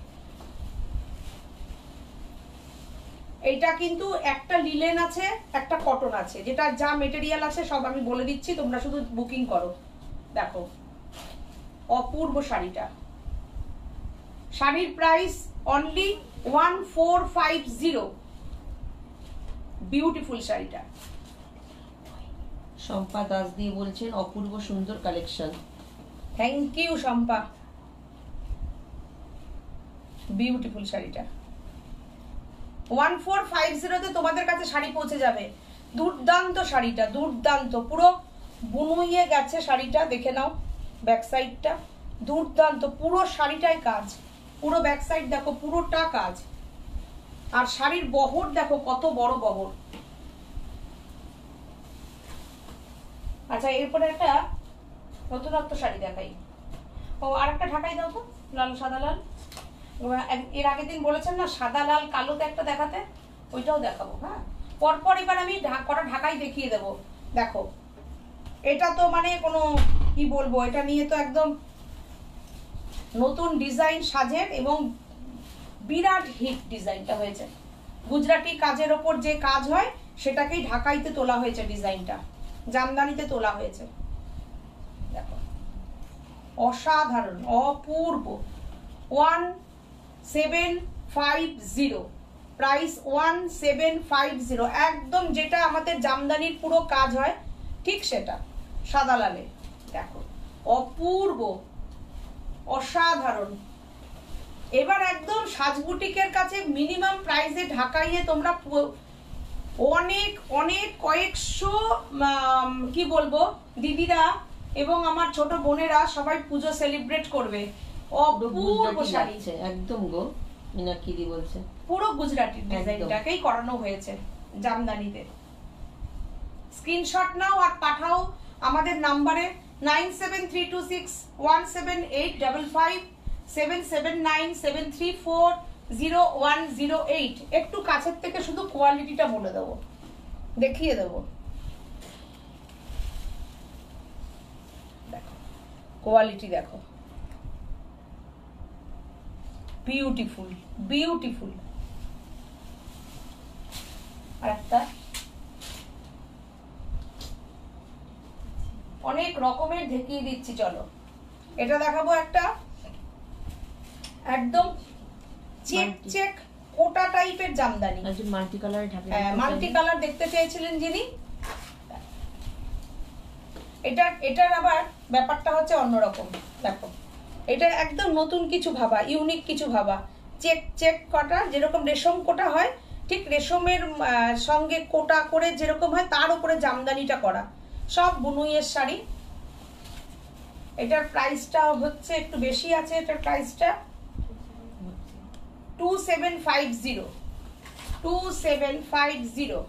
এইটা কিন্তু একটা লিলেন আছে, একটা কটন আছে, যেটা যা মেটেরিয়াল আছে সব আমি বলে দিচ্ছি, তোমরা শুধু বুকিং করো। দেখো অপূর্ব শাড়িটা, শাড়ির প্রাইস অনলি 1450। বিউটিফুল শাড়িটা। শম্পা দাস দিয়ে বলছেন অপূর্ব সুন্দর collection. Thank you Shampa, beautiful শাড়িটা 1450 তোমাদের কাছে শাড়ি পৌঁছে যাবে। দুর্দান্ত শাড়িটা, দুর্দান্ত, পুরো বুনুইয়ে গেছে শাড়িটা, দেখে নাও ব্যাক সাইডটা, দুর্দান্ত, পুরো শাড়িটাই কাজ, পুরো ব্যাক সাইড দেখো পুরোটা কাজ, আর শাড়ির বহর দেখো কত বড় বহর। আচ্ছা এরপরে একটা নতুনত্ব শাড়ি দেখাই। ও আর একটা ঢাকাই দাও তো, লাল সাদা লাল। এর আগের দিন বলেছেন না সাদা লাল কালোতে একটা দেখাতে, ওইটাও দেখাবো। হ্যাঁ পরপর এবার আমি কটা ঢাকাই দেখিয়ে দেবো। দেখো এটা তো মানে কোনো কি বলবো, এটা নিয়ে তো একদম নতুন ডিজাইন সাজের, এবং বিরাট হিট ডিজাইনটা হয়েছে। গুজরাটি কাজের ওপর যে কাজ হয় সেটাকেই ঢাকাইতে তোলা হয়েছে, ডিজাইনটা জামদানিতে তোলা হয়েছে। দেখো অসাধারণ, অপূর্ব। 1750, প্রাইস 1750, একদম যেটা আমাদের জামদানির পুরো কাজ হয় ঠিক সেটা, সাদা লালে। দেখো অপূর্ব, অসাধারণ। এবার একদম সাজবুটিকের কাছে মিনিমাম প্রাইসে ঢাকাইয়ে তোমরা অনেক অনেক কয়েকশো কি বলবো দিদিরা এবং আমার ছোট বোনেরা সবাই পুজো সেলিব্রেট করবে। অপূর্ব শাড়ি, একদম গো মিনাক্ষী বলছে, পুরো গুজরাটি ডিজাইনটাকেই করানো হয়েছে জামদানিতে। স্ক্রিনশট নাও আর পাঠাও আমাদের নাম্বারে 9732617855 7797340108। একটু কাছের থেকে শুধু কোয়ালিটিটা বলে দেবো, দেখিয়ে দেবো। দেখো কোয়ালিটি দেখো, বিউটিফুল, বিউটিফুল। আর একটা অনেক রকমের দেখিয়ে দিচ্ছি, চলো এটা দেখাবো। একটা একদম চেক চেক কোটা টাইপের Jamdani, multi colour Dhaka, multi colour দেখতে চেয়েছিলেন যিনি। এটার আবার ব্যাপারটা হচ্ছে অন্যরকম। দেখো এটা একদম নতুন কিছু ভাবা, ইউনিক কিছু ভাবা। চেক চেক কটা, যেরকম রেশম কোটা হয় ঠিক রেশমের সঙ্গে কোটা করে যেরকম হয় তার উপরে জামদানিটা করা, সব বুনুইয়ের শাড়ি। এটার প্রাইসটা হচ্ছে একটু বেশি আছে, এটার প্রাইসটা 2750, 2750।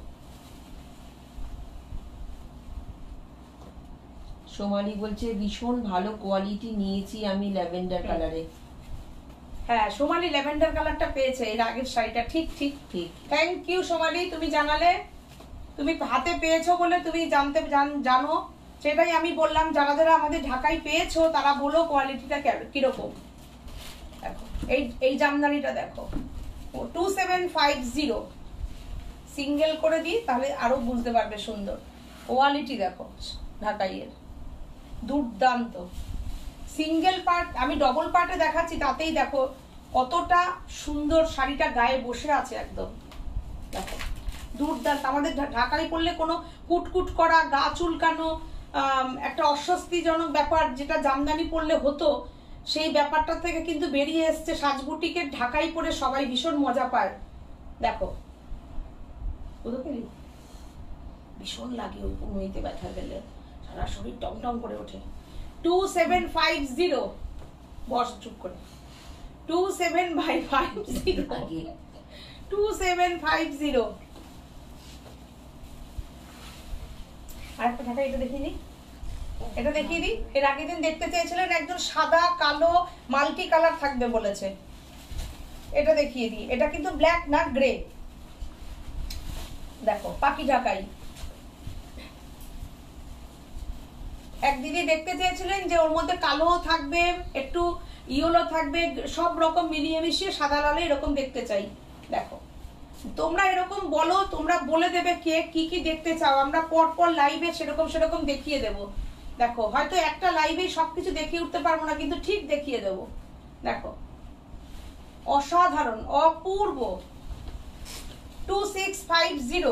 সোমালি বলছে ভীষণ ভালো কোয়ালিটি নিয়েছি আমি ল্যাভেন্ডার কালারে। হ্যাঁ সোমালি ল্যাভেন্ডার কালারটা পেয়েছে এর আগের শাড়িটা। ঠিক ঠিক ঠিক, থ্যাংক ইউ সোমালি, তুমি জানালে, তুমি হাতে পেয়েছো বলে তুমি জানো, সেটাই আমি বললাম। যারা যারা আমাদের ঢাকায় পেয়েছো তারা বলো কোয়ালিটিটা কিরকম। দেখো এই জামদানিটা দেখো 2750, সিঙ্গেল করে দিই তাহলে আরো বুঝতে পারবে সুন্দর কোয়ালিটি। দেখো ঢাকাইয়ের দুর্দান্ত সিঙ্গেল পার্ট, আমি ডবল পার্টে দেখাচ্ছি তাতেই দেখো কতটা সুন্দর শাড়িটা গায়ে বসে আছে একদম। দেখো দুর্দান্ত। আমাদের ঢাকাই পরলে কোনো কুটকুট করা, গা চুলকানো, একটা অস্বস্তিজনক ব্যাপার যেটা জামদানি পরলে হতো, সেই ব্যাপারটা থেকে কিন্তু বেরিয়ে এসছে। সাজবুটিকের ঢাকাই পরে সবাই ভীষণ মজা পায়। দেখো ভীষণ লাগে ওই পুনইতে ব্যথা পেলে, সারা শরীর টমটম করে ওঠে। 2750, বস চুপ করে, 2750, 2750। আরেকটা ঢাকা, এটা দেখিয়ে দিই, এটা দেখিয়ে দিই। এর আগের দিন দেখতে চেয়েছিলেন একজন সাদা কালো মাল্টি কালার থাকবে বলেছে, এটা দেখিয়ে দিই। এটা কিন্তু ব্ল্যাক না, গ্রে। দেখো পাখি ঢাকাই। এক দিদি দেখতে চেয়েছিলেন যে ওর মধ্যে কালো থাকবে, একটু ইয়েলো থাকবে, সব রকম মিলিয়ে মিশিয়ে সাদা লালে এরকম দেখতে চাই। দেখো তোমরা এরকম বলো, তোমরা বলে দেবে কে কি কি দেখতে চাও, আমরা পর পর লাইভে সেরকম দেখিয়ে দেব। দেখো হয়তো একটা লাইভে সবকিছু দেখিয়ে উঠতে পারবো না, কিন্তু ঠিক দেখিয়ে দেব। দেখো অসাধারণ, অপূর্ব। 2650,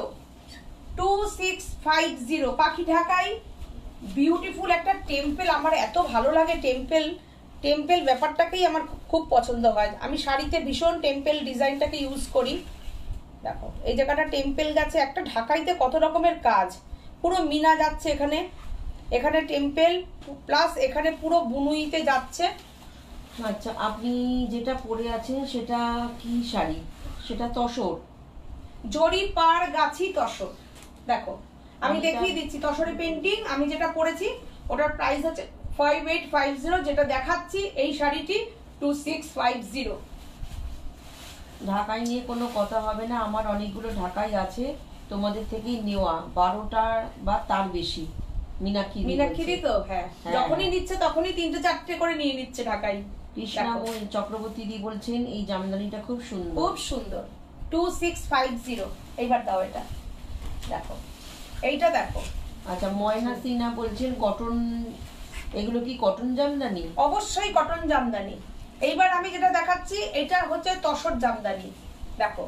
2650 পাখি ঢাকাই। বিউটিফুল একটা টেম্পেল, আমার এত ভালো লাগে টেম্পেল ব্যাপারটাকেই আমার খুব পছন্দ হয়। আমি শাড়িতে ভীষণ টেম্পেল ডিজাইনটাকে ইউজ করি। দেখো এই জায়গাটা টেম্পেল গেছে, একটা ঢাকাইতে কত রকমের কাজ, পুরো মিনা যাচ্ছে এখানে, এখানে টেম্পেল প্লাস এখানে পুরো বুনুইতে যাচ্ছে। আচ্ছা আপনি যেটা পরে আছেন সেটা কি শাড়ি? সেটা তসর, জরি পার গাছি তসর। দেখো আমি দেখিয়ে দিচ্ছি তসরে পেন্টিং। আমি যেটা পরেছি ওটার প্রাইস হচ্ছে 5850, যেটা দেখাচ্ছি এই শাড়িটি 2650। ঢাকাই নিয়ে কোনো কথা হবে না, আমার অনেকগুলো ঢাকাই আছে তোমাদের থেকেই নেওয়া, 12টা বা তার বেশি। মিনাক্ষী তো হ্যাঁ, যখনই নিচ্ছে তখনই 3-4টে করে নিয়ে নিচ্ছে ঢাকাই। কৃষ্ণাময়ী চক্রবর্তী দি বলছেন এই জামদানিটা খুব সুন্দর, খুব সুন্দর। 2650। এইবার দাও এটা, দেখো এইটা দেখো। আচ্ছা ময়না সিনহা বলছেন কটন, এগুলো কি কটন জামদানি? অবশ্যই কটন জামদানি। এইবার আমি যেটা দেখাচ্ছি এটা হচ্ছে তসর জামদানি। দেখো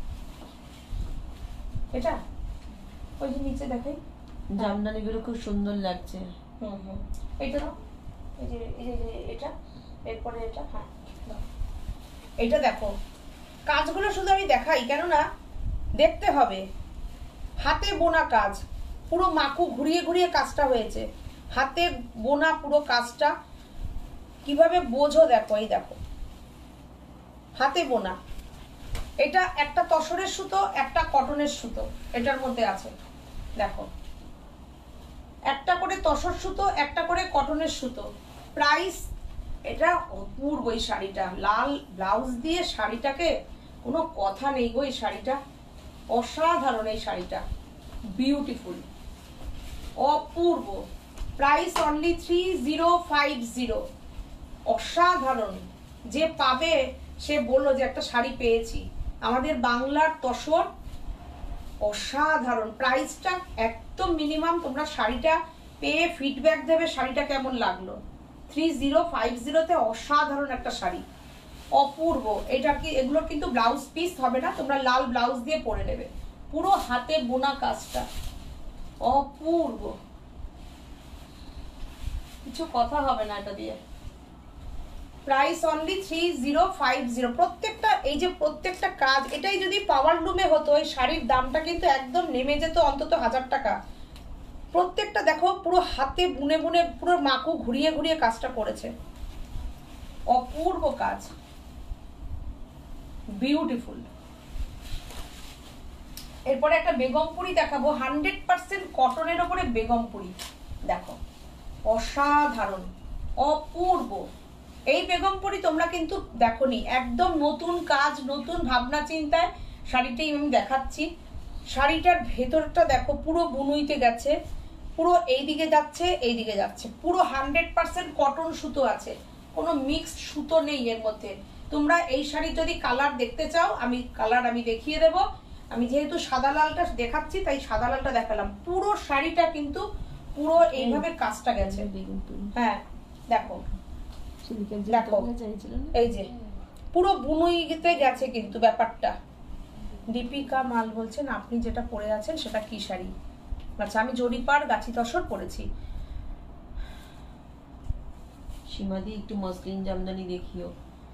এটা ওই যে নিচে দেখাই, জামদানিগুলো খুব সুন্দর লাগছে। এইটা দাও, এই যে এটা, এরপরে এটা, হ্যাঁ এইটা দেখো। কাজগুলো শুধু আমি দেখাই কেননা দেখতে হবে। হাতে বোনা কাজ, পুরো মাকু ঘুরিয়ে ঘুরিয়ে কাজটা হয়েছে, হাতে বোনা পুরো কাজটা। কিভাবে বোঝো দেখো, এই দেখো হাতে বোনা। এটা একটা তসরের সুতো, একটা কটনের সুতো এটার মধ্যে আছে। দেখো একটা করে তসর সুতো, একটা করে কটনের সুতো। প্রাইস এটা অপূর্ব। এই শাড়িটা লাল ব্লাউজ দিয়ে শাড়িটাকে কোনো কথা নেই গো, এই শাড়িটা অসাধারণ। এই শাড়িটা বিউটিফুল, অপূর্ব। Price only 3050। অসাধারণ। যে পাবে সে বললো যে একটা শাড়ি পেয়েছি। আমাদের বাংলার তসর অসাধারণ। প্রাইসটা একদম মিনিমাম। তোমরা শাড়িটা পেয়ে ফিডব্যাক দেবে শাড়িটা কেমন লাগলো। 3050-তে অসাধারণ একটা শাড়ি। অপূর্ব। এটা কি, এগুলো কিন্তু ব্লাউজ পিস হবে না, তোমরা লাল ব্লাউজ দিয়ে পরে নেবে। পুরো হাতে বোনা কাজটা অপূর্ব, কিছু কথা হবে না এটা দিয়ে। Price only 3050। প্রত্যেকটা, এই যে প্রত্যেকটা কাজ, এটাই যদি পাওয়ার লুমে হতো এই শাড়ির দামটা কিন্তু একদম নেমে যেত অন্তত 1000 টাকা। প্রত্যেকটা দেখো পুরো হাতে বুনে বুনে পুরো মাকু ঘুরিয়ে ঘুরিয়ে কাজটা করেছে, অপূর্ব কাজ, বিউটিফুল। এরপরে একটা বেগমপুরি দেখাবো, 100% কটনের ওপরে বেগমপুরি। দেখো অসাধারণ, অপূর্ব। এই বেগমপুরি তোমরা কিন্তু দেখোনি, একদম নতুন কাজ, নতুন ভাবনা চিন্তায় শাড়িটাই আমি দেখাচ্ছি। শাড়িটার ভেতরটা দেখো পুরো বুনুইতে গেছে, পুরো এইদিকে যাচ্ছে এইদিকে যাচ্ছে, পুরো 100% কটন সুতো আছে, কোনো মিক্সড সুতো নেই এর মধ্যে। তোমরা এই শাড়ি যদি কালার দেখতে চাও, আমি কালার আমি দেখিয়ে দেব। আমি যেহেতু সাদা লালটা দেখাচ্ছি তাই সাদা লালটা দেখালাম। পুরো শাড়িটা কিন্তু পুরো এইভাবে কাজটা গেছে। হ্যাঁ দেখো, দেখো এই যে পুরো বুনুইতে গেছে কিন্তু ব্যাপারটা। দীপিকা মাল বলছেন আপনি যেটা পরে আছেন সেটা কি শাড়ি? আচ্ছা, আমি জরিপার গাছি তসর পরেছি। সীমাদি একটু মসলিন জামদানি দেখিও।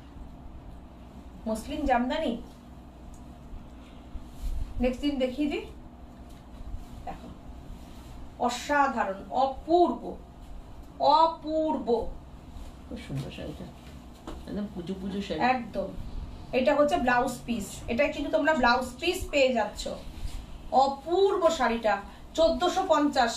মসলিন জামদানি নেক্সট দিন দেখিয়ে দিই। দেখো অসাধারণ, অপূর্ব, অপূর্ব, খুব সুন্দর শাড়িটা, একদম পুজো পুজো শাড়ি একদম। এটা হচ্ছে ব্লাউজ পিস, এটা কিন্তু তোমরা ব্লাউজ পিস পেয়ে যাচ্ছ। অপূর্ব শাড়িটা 1450,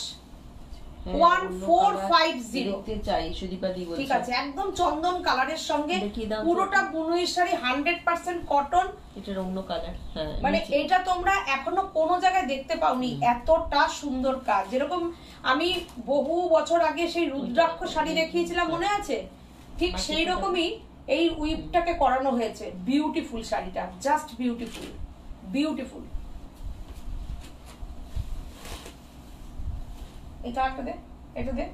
1450। দেখতে চাই সুদীপাদি বলছে। ঠিক আছে, একদম চন্দন কালারের সঙ্গে পুরোটা বুনুই শাড়ি, 100% কটন। এটার অন্য কালার, হ্যাঁ মানে এটা তোমরা এখনো কোনো জায়গায় দেখতে পাওনি, এতটা সুন্দর কাজ। যেরকম আমি বহু বছর আগে সেই রুদ্রাক্ষ শাড়ি দেখিয়েছিলাম, মনে আছে? ঠিক সেই রকমই এই উইপটাকে করানো হয়েছে। বিউটিফুল শাড়িটা, জাস্ট বিউটিফুল, বিউটিফুল। এই কালারটা দে, এটা দে।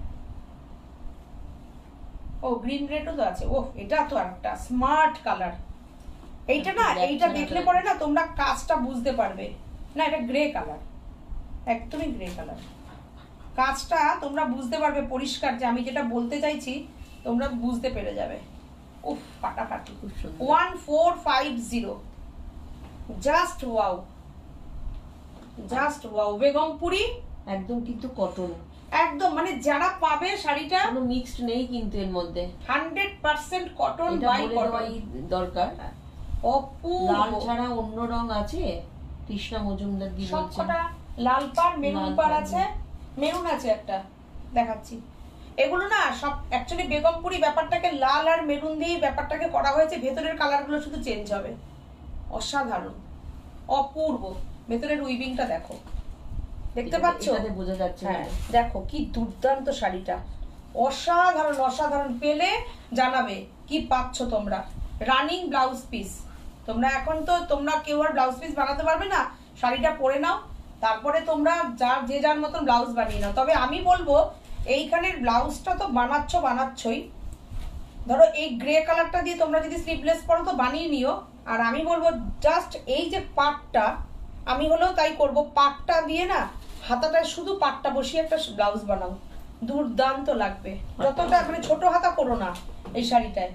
ও গ্রিন রেডও তো আছে। ওহ, এটা তো একটা স্মার্ট কালার। এইটা না, এইটা দেখলে পরে না তোমরা কাজটা বুঝতে পারবে না। এটা গ্রে কালার, একদমই গ্রে কালার। কাজটা তোমরা বুঝতে পারবে পরিষ্কার, যে আমি যেটা বলতে চাইছি তোমরা বুঝতে পেরে যাবে। উফ, ফাটাফাটি। 1450, just wow, just wow. Begumpuri একদম কিন্তু কটন, একদম, মানে যারা পাবে শাড়িটা কোনো মিক্সড নেই কিন্তু এর মধ্যে, 100% কটন বাই কটন দরকার। অপূর্ব। লাল ছাড়া অন্য রং আছে? কৃষ্ণা মজুমদার দি বলছেন সবকটা লাল পার, মেরুন পার আছে, মেরুন আছে একটা দেখাচ্ছি। এগুলো না সব অ্যাকচুয়ালি বেগমপুরি ব্যাপারটাকে লাল আর মেরুন দিয়ে ব্যাপারটাকে করা হয়েছে। ভেতরের কালারগুলো শুধু চেঞ্জ হবে। অসাধারণ, অপূর্ব। ভেতরের উইভিংটা দেখো, দেখতে পাচ্ছ? এটাতে বোঝা যাচ্ছে। হ্যাঁ দেখো কি দুর্দান্ত শাড়িটা, অসাধারণ, অসাধারণ। পেলে জানাবে কি পাচ্ছ তোমরা। Running blouse piece. তোমরা এখন তো তোমরা কেউ আর ব্লাউজ পিস বানাতে পারবে না, শাড়িটা পরে নাও, তারপরে তোমরা যে যার মতন ব্লাউজ বানিয়ে নাও। তবে আমি বলবো এইখানের ব্লাউজটা তো বানাচ্ছই। ধরো এই গ্রে কালারটা দিয়ে তোমরা যদি স্লিভলেস পরো তো বানিয়ে নিও। আর আমি বলবো জাস্ট এই যে পাটটা, আমি হলেও তাই করব, পাটটা দিয়ে না হাতাটায় শুধু পাটটা বসিয়ে একটা ব্লাউজ বানাও, দুর্দান্ত লাগবে। যতটা মানে ছোট হাতা করো না এই শাড়িটায়।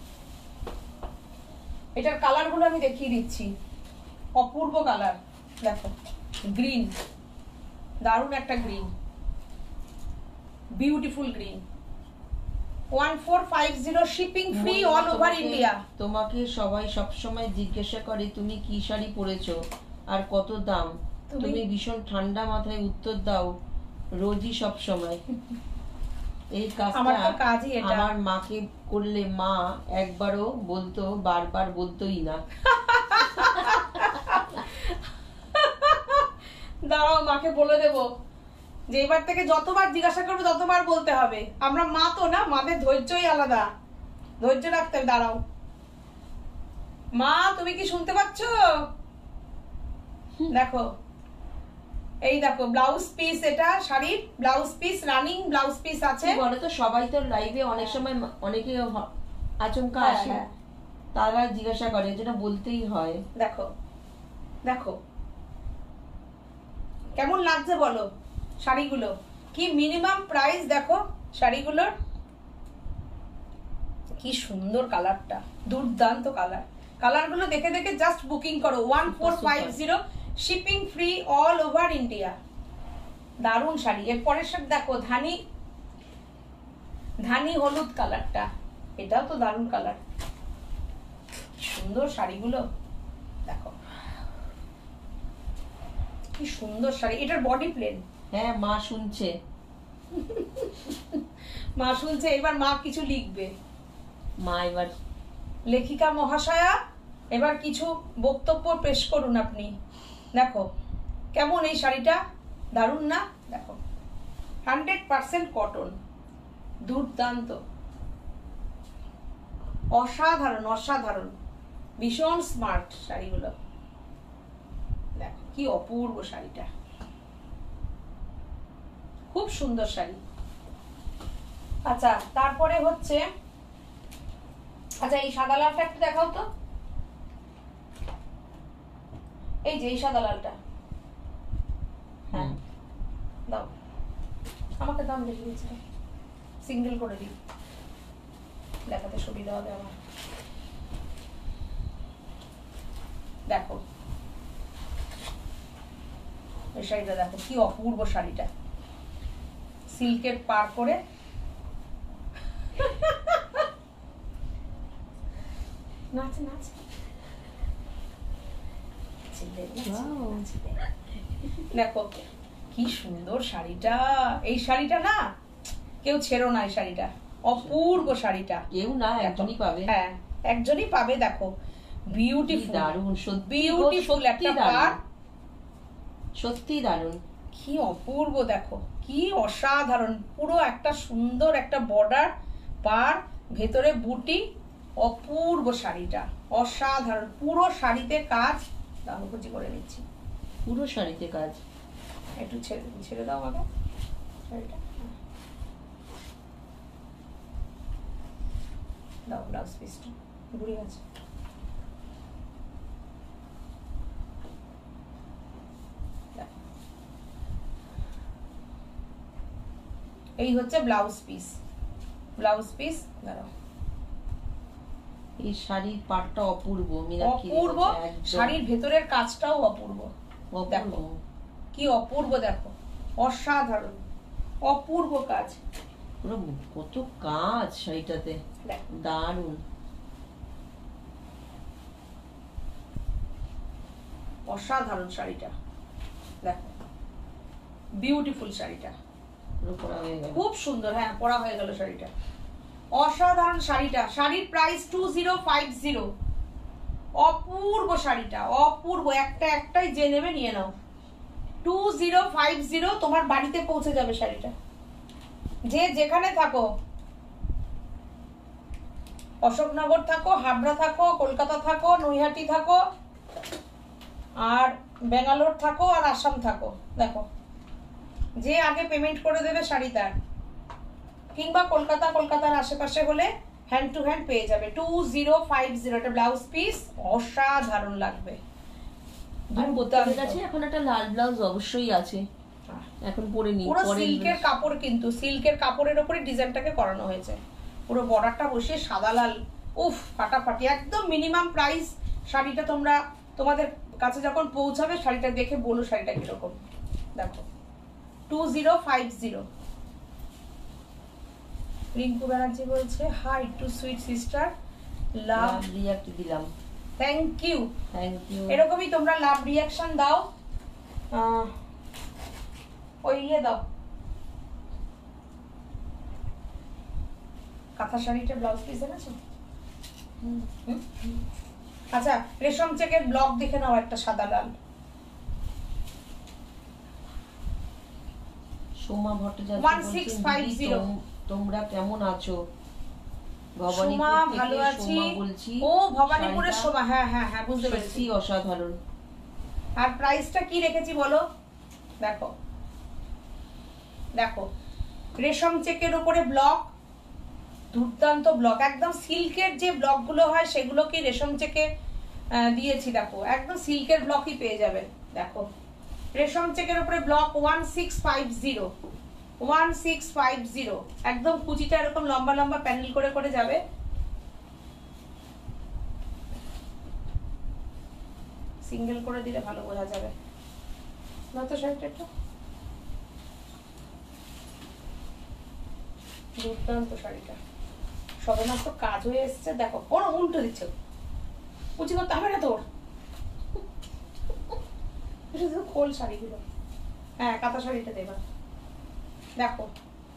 এটার কালার গুলো আমি দেখিয়ে দিচ্ছি, অপূর্ব কালার। দেখো গ্রিন, দারুণ একটা green, beautiful green. 1450, shipping free all over India. তোমাকে সবাই সব সময় জিজ্ঞাসা করে তুমি কি শাড়ি পরেছো আর কত দাম। তুমি ভীষণ ঠান্ডা মাথায় উত্তর দাও রোজই, সব সময়। এই কাজটা আমার মাকে করলে মা একবারও বলতো, বারবার বলতোই না। দাঁড়াও, মাকে বলে দেবো যে এবার থেকে যতবার জিজ্ঞাসা করবে ততবার বলতে হবে। আমরা মা তো না, মাদের ধৈর্যই আলাদা, ধৈর্য রাখতে। দাঁড়াও মা, তুমি কি শুনতে পাচ্ছ? দেখো এই দেখো ব্লাউজ পিস, এটা শাড়ির blouse piece, running blouse piece আছে। বলো তো, সবাই তো লাইভে অনেক সময় অনেকে আচমকা আসে, তারা জিজ্ঞাসা করে, যেটা বলতেই হয়। দেখো দেখো কেমন লাগছে বলো শাড়িগুলো, কি মিনিমাম প্রাইস দেখো শাড়িগুলোর, কি সুন্দর কালারটা, দুর্দান্ত কালার। কালারগুলো দেখে দেখে জাস্ট বুকিং করো 1450, shipping free all over India. দারুণ শাড়ি। এর পরের শাড়ি দেখো ধানি ধানি হলুদ কালারটা, এটাও তো দারুণ কালার। সুন্দর শাড়িগুলো দেখো, কি সুন্দর শাড়ি। এটার বডি প্লেন। হ্যাঁ, মা শুনছে। মা শুনছে, এবার মা কিছু লিখবে। মা এবার লেখিকা মহাশয়া এবার কিছু বক্তব্য পেশ করুন আপনি। দেখো কেমন এই শাড়িটা, দারুণ না? দেখো 100% কটন, দুর্দান্ত, অসাধারণ অসাধারণ, ভীষণ স্মার্ট শাড়িগুলো। দেখো কি অপূর্ব শাড়িটা, খুব সুন্দর শাড়ি। আচ্ছা তারপরে হচ্ছে, আচ্ছা এই সাদা লালটা একটু দেখাও তো, এই যে এই সাদা লালটা। হ্যাঁ দাও, আমাকে দাম দেখে দিচ্ছি, সিঙ্গেল করে দিই, দেখাতে সুবিধা হবে আমার। দেখো এই শাড়িটা দেখো, কি অপূর্ব শাড়িটা, সিল্কের পার করে, নাচ নাচ, দেখো কি সুন্দর শাড়িটা। এই শাড়িটা না কেউ ছেড়ো না, এই শাড়িটা অপূর্ব শাড়িটা। কেউ না, একজনই পাবে। হ্যাঁ একজনই পাবে। দেখো বিউটিফুল, দারুণ, সত্যি বিউটিফুল একটা পার, সত্যি দারুণ, কি অপূর্ব। দেখো কি অসাধারণ, পুরো একটা সুন্দর একটা বর্ডার পার, ভেতরে বুটি, অপূর্ব শাড়িটা, অসাধারণ। পুরো শাড়িতে কাজ, দামকুচি করে নিচ্ছি, পুরো শাড়িতে কাজ। একটু ছেড়ে দাও আমাকে শাড়িটা, দাও ব্লাউজ পিসটা, ঘুরে গেছে। এই হচ্ছে ব্লাউজ পিস, ব্লাউজ পিস। দাঁড়াও, এই শাড়ির পাটটা অপূর্ব, অপূর্ব, শাড়ির ভেতরের কাজটাও অপূর্ব। দেখো কি অপূর্ব, দেখো অসাধারণ, অপূর্ব কাজ, পুরো কত কাজ শাড়িটাতে, দারুণ, অসাধারণ শাড়িটা। দেখো বিউটিফুল শাড়িটা, খুব সুন্দর। হ্যাঁ পরা হয়ে গেল শাড়িটা, অসাধারণ শাড়িটা। শাড়ির প্রাইস 2050, অপূর্ব শাড়িটা, অপূর্ব। একটাই যে নেবে নিয়ে নাও, 2050 তোমার বাড়িতে পৌঁছে যাবে শাড়িটা, যে যেখানে থাকো, অশোকনগর থাকো, হাবড়া থাকো, কলকাতা থাকো, নৈহাটি থাকো, আর ব্যাঙ্গালোর থাকো, আর আসাম থাকো। দেখো যে আগে পেমেন্ট করে দেবে শাড়ি তার, কিংবা কলকাতার আশেপাশে হলে হ্যান্ড টু হ্যান্ড পেয়ে যাবে। 2050 একটা ব্লাউজ পিস, অসাধারণ লাগবে। এখন একটা লাল ব্লাউজ অবশ্যই আছে, এখন পরে নি, পুরো সিল্কের কাপড়, কিন্তু সিল্কের কাপড়ের উপরে ডিজাইনটাকে করানো হয়েছে, পুরো বর্ডারটা বসিয়ে সাদা লাল, উফ ফাটাফাটি। একদম মিনিমাম প্রাইস। শাড়িটা তোমরা তোমাদের কাছে যখন পৌঁছাবে শাড়িটা দেখে বলো শাড়িটা কিরকম। দেখো 2050। রিঙ্কু ব্যানার্জি বলছে hi to sweet sister, love react দিলাম, থ্যাংক ইউ। এরকমই তোমরা লাভ রিঅ্যাকশন দাও। ওই ইয়ে দাও, কাঁথা শাড়িটা ব্লাউজ পিস এনেছো? আচ্ছা রেশম চেকের ব্লক দেখে নাও একটা সাদা লাল। সোমা ভট্টাচার্য 1650। তোমরা কেমন আছো? সোমা ভালো আছি। ও ভবানীপুরের সোমা, হ্যাঁ হ্যাঁ হ্যাঁ বুঝতে পেরেছি, অসাধারণ। আর প্রাইসটা কি রেখেছি বলো? দেখো দেখো রেশম চেকের উপরে ব্লক, দুর্দান্ত ব্লক, একদম সিল্কের যে ব্লকগুলো হয় সেগুলোকে রেশম চেকে দিয়েছি। দেখো একদম সিল্কের ব্লকই পেয়ে যাবেন। দেখো রেশম চেকের উপরে ব্লক 1650, 1650, একদম কুচিটা এরকম লম্বা লম্বা প্যানেল করে করে যাবে। সিঙ্গেল করে দিলে ভালো বোঝা যাবে না তো শাড়িটা একটু দুর্দান্ত শাড়িটা, সবেমাত্র কাজ হয়ে এসছে। দেখো কোনো উল্টো দিচ্ছে, কুচি করতে হবে না তোর, শুধু খোল শাড়িগুলো। হ্যাঁ কাঁথা শাড়িটা দেবা। দেখো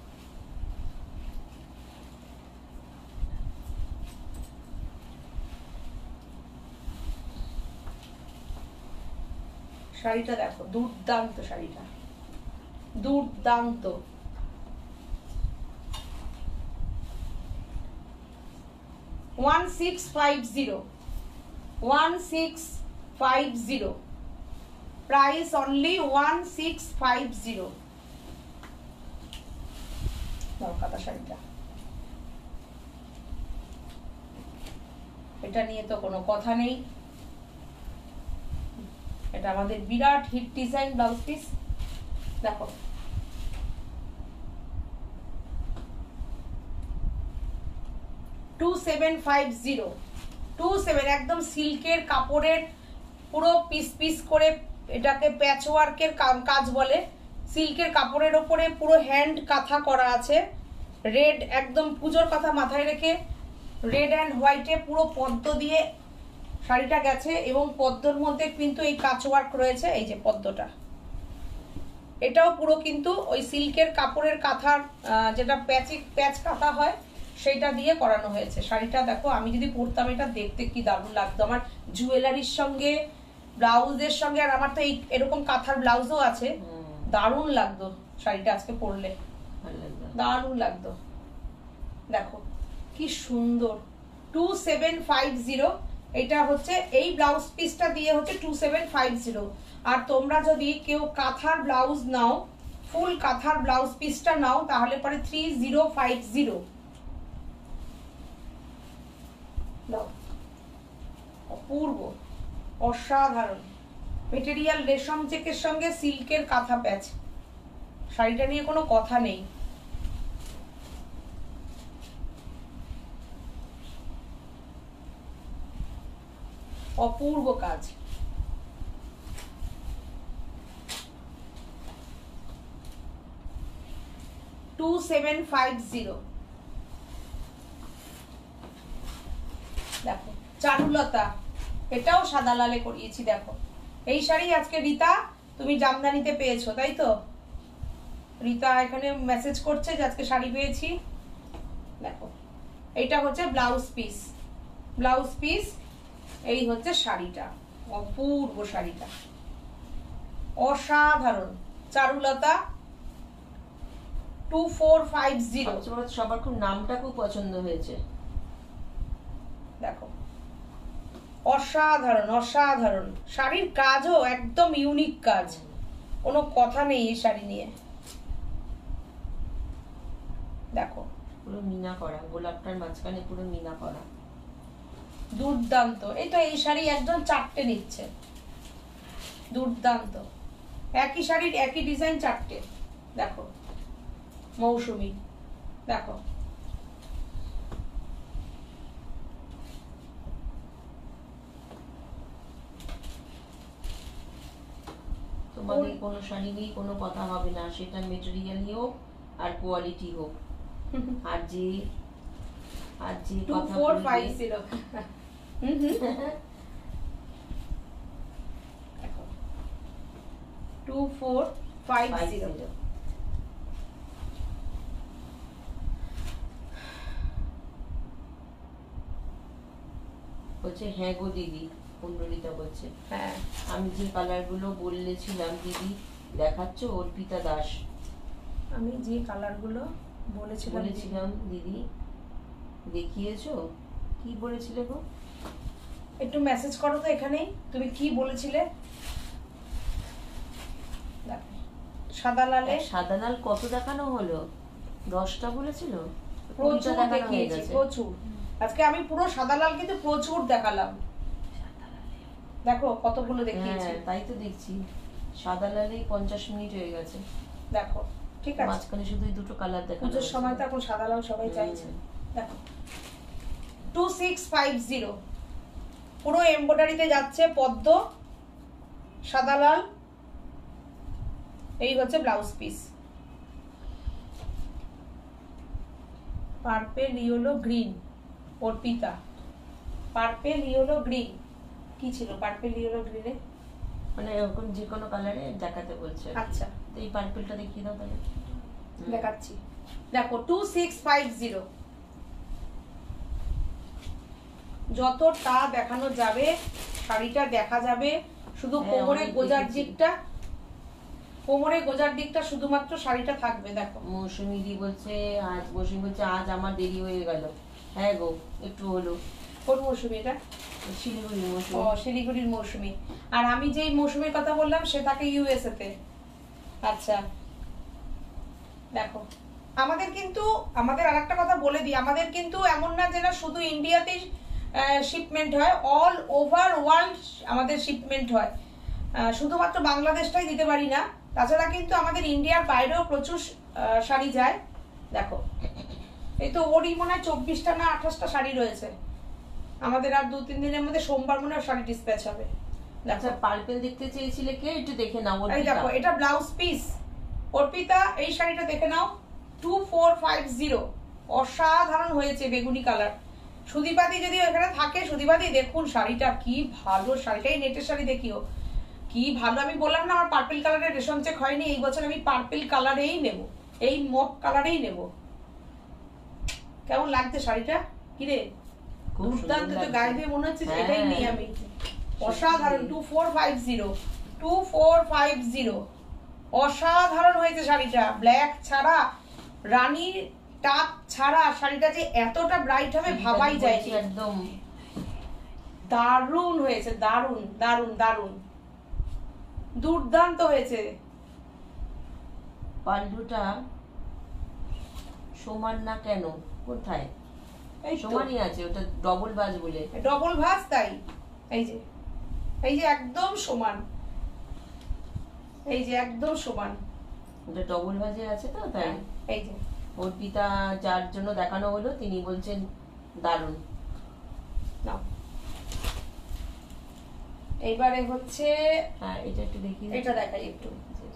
শাড়িটা দেখো, দুর্দান্ত শাড়িটা, দুর্দান্ত। 1650, 1650, price only 1650। কাঁথা শাড়িটা, এটা নিয়ে তো কোনো কথা নেই, এটা আমাদের বিরাট হিট ডিজাইন ব্লাউজ পিস। দেখো টু 27, একদম সিল্কের কাপড়ের পুরো পিস পিস করে, এটাকে প্যাচ ওয়ার্কের কাজ বলে। সিল্কের কাপড়ের ওপরে পুরো হ্যান্ড কাঁথা করা আছে, রেড, একদম পুজোর কথা মাথায় রেখে রেড অ্যান্ড হোয়াইটে পুরো পদ্ম দিয়ে শাড়িটা গেছে, এবং পদ্মর মধ্যে কিন্তু এই কাঁচ ওয়ার্ক রয়েছে। এই যে পদ্মটা, এটাও পুরো কিন্তু ওই সিল্কের কাপড়ের কাঁথার যেটা প্যাচ কাঁথা হয় সেটা দিয়ে করানো হয়েছে। শাড়িটা দেখো, আমি যদি পরতাম এটা দেখতে কি দারুণ লাগতো, আমার জুয়েলারির সঙ্গে ব্লাউজের সঙ্গে, আর আমার তো এই এরকম কাঁথার ব্লাউজও আছে, দারুণ লাগতো শাড়িটা আজকে পরলে, দারুণ লাগতো। দেখো কি সুন্দর, 2750, এটা হচ্ছে এই ব্লাউজ পিসটা দিয়ে হচ্ছে 2750। আর তোমরা যদি কেউ কাঁথার ব্লাউজ নাও, ফুল কাঁথার ব্লাউজ পিসটা নাও, তাহলে পরে 3050 দাও। অপূর্ব, অসাধারণ মেটেরিয়াল, রেশম চেকের সঙ্গে সিল্কের কাঁথা প্যাচ, শাড়িটা নিয়ে কোনো কথা নেই। অপূর্ব কাজ। টু 2750। দেখো চারুলতা, এটাও সাদা লালে করিয়েছি। দেখো এই শাড়ি আজকে রীতা তুমি জামদানিতে পেয়েছো, তাই তো? রীতা এখানে মেসেজ করছে যে আজকে শাড়ি পেয়েছি। দেখো এইটা হচ্ছে ব্লাউজ পিস, ব্লাউজ পিস, এই হচ্ছে শাড়িটা, অপূর্ব শাড়িটা, অসাধারণ। চারুলতা 2450। সবার খুব নামটা খুব পছন্দ হয়েছে। দেখো অসাধারণ, অসাধারণ শাড়ির কাজও একদম ইউনিক কাজ, কোনো কথা নেই এই শাড়ি নিয়ে। দেখো পুরো মিনা করা, গোলাপটার মাঝখানে পুরো মিনা করা, দুর্দান্ত। এই তো এই শাড়ি একজন চারটে নিচ্ছে, দুর্দান্ত। একই শাড়ির একই ডিজাইন চারটে। দেখো মৌসুমী, দেখো তোমাদের কোনো শাড়ি নিয়ে কোনো কথা হবে না, সেটা মেটেরিয়ালই হোক আর কোয়ালিটি হোক, আর যে কথা 2450। দেখো 2450। বলছে হ্যাঁ গো দিদি, কুণ্ডলিতা বলছে হ্যাঁ, আমি যে কালার গুলো বলেছিলাম দিদি দেখাচ্ছ, অর্পিতা দাস। আমি যে কালার গুলো বলেছিলাম দিদি দেখিয়েছো, কি বলেছিলে গো? একটু মেসেজ করো তো এখানেই, তুমি কি বলেছিলে? সাদা লালে, সাদা লাল কত দেখানো হলো? 10টা বলেছিল, প্রচুর দেখানো হয়ে দেখিয়েছি, গেছে। প্রচুর। আজকে আমি পুরো সাদা লাল কিন্তু প্রচুর দেখালাম, দেখো কতগুলো দেখিয়েছি। হ্যাঁ তাই তো দেখছি, সাদা লালেই 50 মিনিট হয়ে গেছে। দেখো ঠিক আছে, মাঝখানে শুধু এই দুটো কালার দেখানো পুজোর হয়েছে। সময় তো এখন সাদা লাল সবাই চাইছে। দেখো 2650 পুরো এমব্রয়ডারিতে যাচ্ছে পদ্ম, সাদা লাল। এই হচ্ছে blouse piece, purple yellow green Arpita, purple yellow green. কি ছিল পার্পেল ইয়েলো গ্রিনে? মানে এরকম যে কোনো কালারে দেখাতে বলছে। আচ্ছা তো এই পার্পলটা দেখিয়ে দাও তাহলে। দেখাচ্ছি, দেখো 2650, যতটা দেখানো যাবে শাড়িটা দেখা যাবে, শুধু হ্যাঁ, কোমরে অনেক গোজার দেখেছি। দিকটা, কোমরে গোজার দিকটা শুধুমাত্র শাড়িটা থাকবে। দেখো মৌসুমি দি বলছে আজ আমার দেরি হয়ে গেল। হ্যাঁ গো একটু হলো। কোন মৌসুমি এটা? শিলিগুড়ি ও মৌসুমি। শিলিগুড়ির মৌসুমি। আর আমি যেই মৌসুমির কথা বললাম সে থাকে ইউএসএ তে। আচ্ছা দেখো আমাদের আরেকটা কথা বলে দিই, আমাদের কিন্তু এমন না যে না শুধু ইন্ডিয়াতেই শিপমেন্ট হয়, অল ওভার ওয়ার্ল্ড আমাদের শিপমেন্ট হয়। শুধুমাত্র বাংলাদেশটাই দিতে পারি না, তাছাড়া কিন্তু আমাদের ইন্ডিয়ার বাইরেও প্রচুর শাড়ি যায়। দেখো এই তো ওরই মনে হয় 24টা না 28টা শাড়ি রয়েছে আমাদের, আর 2-3 দিনের মধ্যে সোমবার মনে হয় শাড়ি ডিসপ্যাচ হবে। আচ্ছা পার্পল দেখতে চেয়েছিলে কে, একটু দেখে নাও। এই দেখো এটা ব্লাউজ পিস অর্পিতা, এই শাড়িটা দেখে নাও 2450, অসাধারণ হয়েছে বেগুনি কালার। সুদীপাদি যদি এখানে থাকে, সুদীপাদি দেখুন শাড়িটা কি ভালো, শাড়িটা এই নেটের শাড়ি দেখিও কি ভালো। আমি বললাম না আমার পার্পল কালারের রেশম চেক হয়নি, এই বছর আমি পার্পল কালারেই নেব, এই মক কালারেই নেব। কেমন লাগছে শাড়িটা? কিরে দুর্দান্ত, তো গায়ে দিয়ে মনে হচ্ছে এটাই নেই আমি। অসাধারণ 2450, অসাধারণ হয়েছে শাড়িটা। ব্ল্যাক ছাড়া, রানী টাপ ছাড়া শাড়িটা যে এতটা ব্রাইট হবে ভাবাই যায় না। একদম দারুণ হয়েছে, দারুণ দারুণ দারুণ, দুর্দান্ত হয়েছে। পাল্লুটা সমান না কেন, কোথায়? এই সমানই আছে, ওটা ডবল বাজ বলে। ডবল ভাঁজ, তাই এই যে একদম সমান, এই যে একদম সমান, ওটা ডবল ভাজে আছে তো তাই। এই যে অর্পিতা যার জন্য দেখানো হলো তিনি বলছেন দারুণ। নাও এইবারে হচ্ছে, হ্যাঁ এটা একটু দেখি, এটা দেখাই একটু,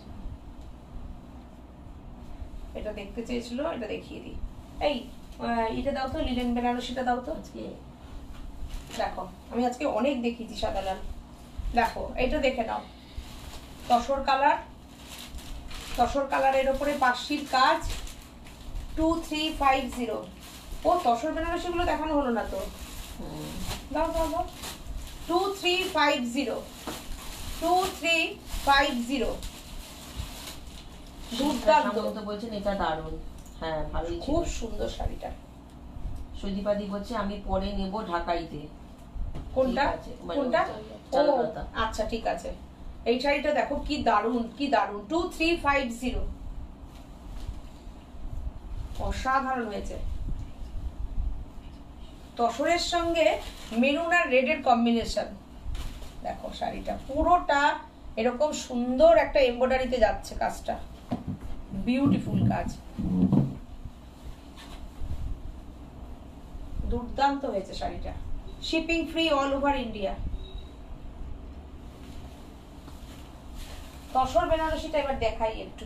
এটা দেখতে চেয়েছিল, এটা দেখিয়ে দিই। এই এটা দাও তো, লিলেন বেনারসিটা দাও তো। আজকে দেখো আমি আজকে অনেক দেখিয়েছি সাদা লাল। দেখো এটা দেখে নাও, তসর কালার, তসর কালারের উপরে পার্সির কাজ 2350। ও তসর বেনারসি গুলো দেখানো হলো না তো, দাও দাও দাও। 2350, দুর্দান্ত, বলছেন এটা দারুণ। হ্যাঁ ভালোই ছিল, খুব সুন্দর শাড়িটা। সুদীপাদি বলছে আমি পরে নেব ঢাকাইতে। কোনটা ঠিক আছে, মানে কোনটা? ও চারুলতা। আচ্ছা ঠিক আছে, এই শাড়িটা দেখো কি দারুণ, কি দারুণ। 2350, অসাধারণ হয়েছে। তসরের সঙ্গে মেরুন আর রেড এর কম্বিনেশন। দেখো শাড়িটা পুরোটা এরকম সুন্দর একটা এমব্রয়ডারিতে যাচ্ছে কাজটা, বিউটিফুল কাজ, দুর্দান্ত হয়েছে শাড়িটা। Shipping free all over India. তসর বেনারসিটা এবার দেখাই একটু।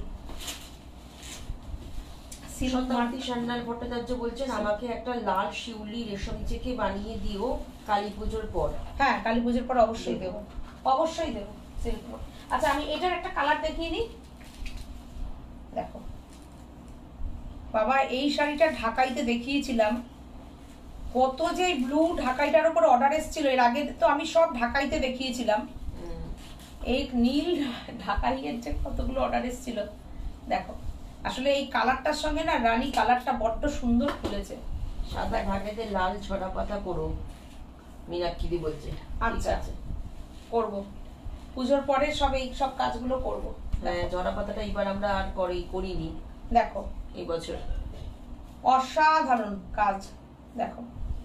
সন্ধ্যাবতী সান্যাল ভট্টাচার্য বলছেন আমাকে একটা লাল শিউলি রেশম চেকে বানিয়ে দিও কালী পুজোর পর। হ্যাঁ কালী পুজোর পর অবশ্যই দেবো, অবশ্যই দেবো সিল্ক। আচ্ছা আমি এটার একটা কালার দেখিয়ে দিই। দেখো বাবা, এই শাড়িটা ঢাকাইতে দেখিয়েছিলাম, কত যে ব্লু ঢাকাইটার উপর অর্ডার এসেছিল। এর আগে তো আমি সব ঢাকাইতে দেখিয়েছিলাম, এই নীল ঢাকাইয়ের যে কতগুলো অর্ডার এসেছিল। দেখো আসলে এই কালারটার সঙ্গে না রানী কালারটা বড্ড সুন্দর খুলেছে। সাদা ঢাকাইতে লাল ছড়া পাতা করো, মীনাক্ষী বলছে। আচ্ছা করব, পুজোর পরে সব কাজগুলো করব। হ্যাঁ জড়া পাতাটা এবার আমরা আর করিনি দেখো এই বছর। অসাধারণ কাজ দেখো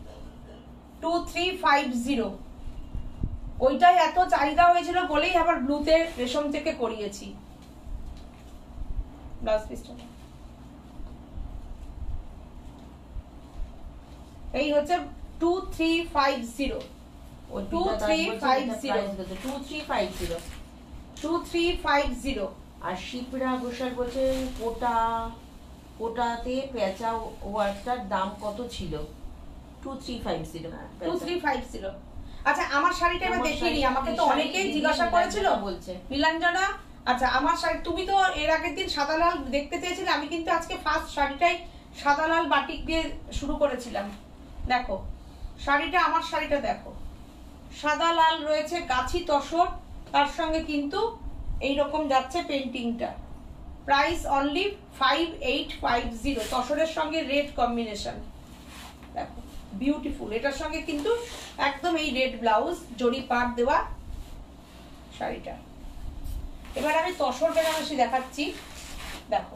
2350 ওইটাই এত চাহিদা হয়েছিল বলেই আবার ব্লুতে রেশম থেকে করিয়েছি ব্লাউজ পিসটা এই হচ্ছে 2350 2350 আর শিপ্রা ঘোষাল বলছেন কোটাতে পেঁচা ওয়ার্কটার দাম কত ছিল? 2350 আচ্ছা আমার শাড়িটা এবার দেখিয়ে নি আমাকে তো অনেকেই জিজ্ঞাসা করেছিল বলছে নীলাঞ্জনা আচ্ছা আমার শাড়ি তুমি তো এর আগের দিন সাদা লাল দেখতে চেয়েছিলে আমি কিন্তু আজকে ফার্স্ট শাড়িটাই সাদা লাল বাটিক দিয়ে শুরু করেছিলাম দেখো শাড়িটা আমার শাড়িটা দেখো সাদা লাল রয়েছে গাছি তসর তার সঙ্গে কিন্তু এই রকম যাচ্ছে পেন্টিংটা প্রাইস অনলি 5850 তসরের সঙ্গে রেড কম্বিনেশন দেখো বিউটিফুল এটার সঙ্গে কিন্তু একদম এই রেড ব্লাউজ জরি পাট দেওয়া শাড়িটা এবার আমি তসর বেনারসি দেখাচ্ছি দেখো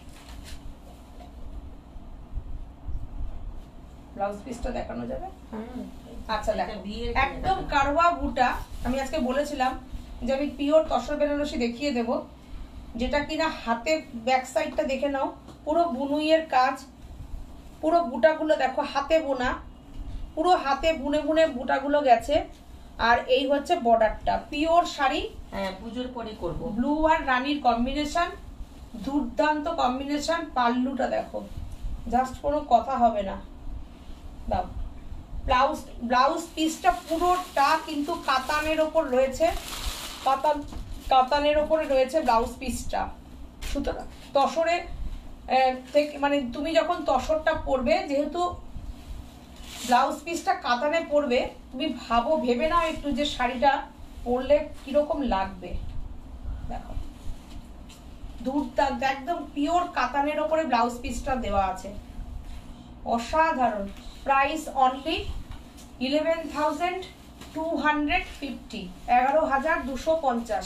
ব্লাউজ পিসটা দেখানো যাবে আচ্ছা দেখো একদম কারওয়া বুটা আমি আজকে বলেছিলাম যে আমি পিওর তসর বেনারসি দেখিয়ে দেব যেটা কিনা হাতে ব্যাক সাইডটা দেখে নাও পুরো বুনুইয়ের কাজ পুরো বুটাগুলো দেখো হাতে বোনা পুরো হাতে বুনে বুনে বুটাগুলো গেছে আর এই হচ্ছে বর্ডারটা পিওর শাড়ি হ্যাঁ পুজোর পরে করব ব্লু আর রানীর কম্বিনেশন দুর্দান্ত কম্বিনেশন পাল্লুটা দেখো জাস্ট কোনো কথা হবে না দাও ব্লাউজ পিসটা পুরোটা কিন্তু কাতানের ওপর রয়েছে কাতানের ওপরে রয়েছে ব্লাউজ পিসটা সুতরাং তসরে থেকে মানে তুমি যখন তসরটা পরবে যেহেতু ব্লাউজ পিসটা কাতানে পরবে তুমি ভেবে নাও একটু যে শাড়িটা পরলে কিরকম লাগবে দেখো দুর্দান্ত একদম পিওর কাতানের ওপরে ব্লাউজ পিসটা দেওয়া আছে অসাধারণ প্রাইস অনলি 11,250 11,250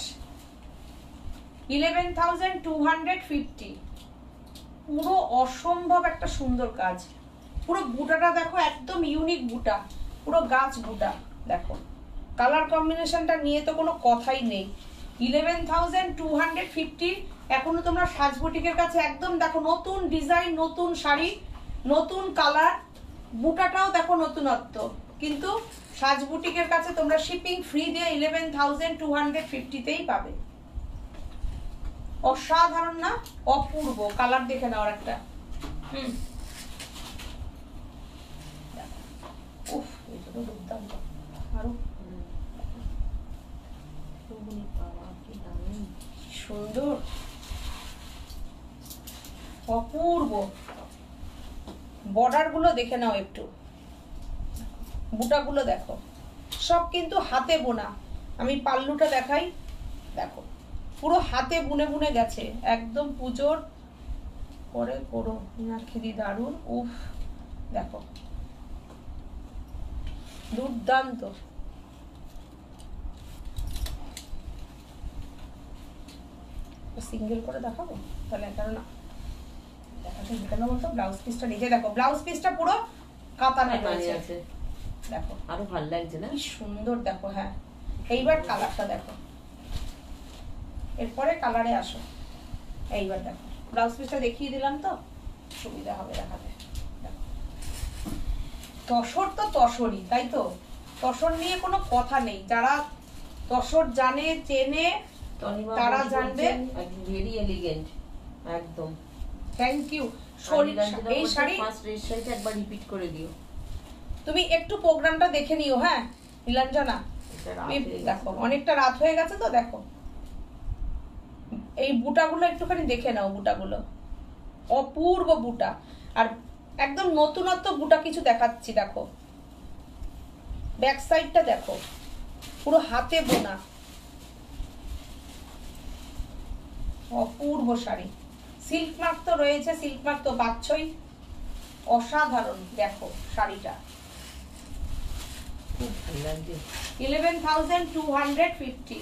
11,250 পুরো অসম্ভব একটা সুন্দর কাজ পুরো বুটাটা দেখো একদম ইউনিক বুটা পুরো গাছ বুটা দেখো কালার কম্বিনেশনটা নিয়ে তো কোনো কথাই নেই 11,250 এখনো তোমরা সাজ বুটিকের কাছে একদম দেখো নতুন ডিজাইন নতুন শাড়ি নতুন কালার বুটাটাও দেখো নতুনত্ব কিন্তু সাজ বুটিকের কাছে তোমরা শিপিং ফ্রি দিয়ে 11,250 পাবে অসাধারণ না অপূর্ব কালার দেখে নাও একটা উফ এটা তো দুর্দান্ত আরো সুন্দর অপূর্ব বর্ডার গুলো দেখে নাও একটু বুটাগুলো দেখো সব কিন্তু হাতে বোনা আমি পাল্লুটা দেখাই দেখো পুরো হাতে বুনে বুনে গেছে একদম পুজোর পরে করো মিনাক্ষী দারুন উফ দেখো দুর্দান্ত সিঙ্গেল করে দেখাবো তাহলে কারণ দেখাতে কেন বলতো ব্লাউজ পিসটা নিজে দেখো ব্লাউজ পিসটা পুরো কাতানে রয়েছে দেখো আরো ভালো লাগছে না কি সুন্দর দেখো হ্যাঁ এইবার কালারটা দেখো এরপরে কালারে আসো এইবার দেখো ব্লাউজ পিসটা দেখিয়ে দিলাম তো সুবিধা হবে দেখাতে তসর তো তসরই তাই তো তসর নিয়ে কোনো কথা নেই যারা তসর জানে চেনে তারা জানবে ভেরি এলিগেন্ট একদম থ্যাংক ইউ এই শাড়ি ফার্স্ট রেড শাড়িটা একবার রিপিট করে দিও তুমি একটু প্রোগ্রামটা দেখে নিও হ্যাঁ নীলাঞ্জনা দেখো অনেকটা রাত হয়ে গেছে তো দেখো এই বুটাগুলো একটুখানি দেখে নাও বুটাগুলো অপূর্ব বুটা আর একদম নতুনত্ব বুটা কিছু দেখাচ্ছি দেখো ব্যাক সাইডটা দেখো পুরো হাতে বোনা অপূর্ব শাড়ি সিল্ক মার্ক তো রয়েছে সিল্ক মার্ক তো পাচ্ছই অসাধারণ দেখো শাড়িটা খুব ভালো লাগছে 11,250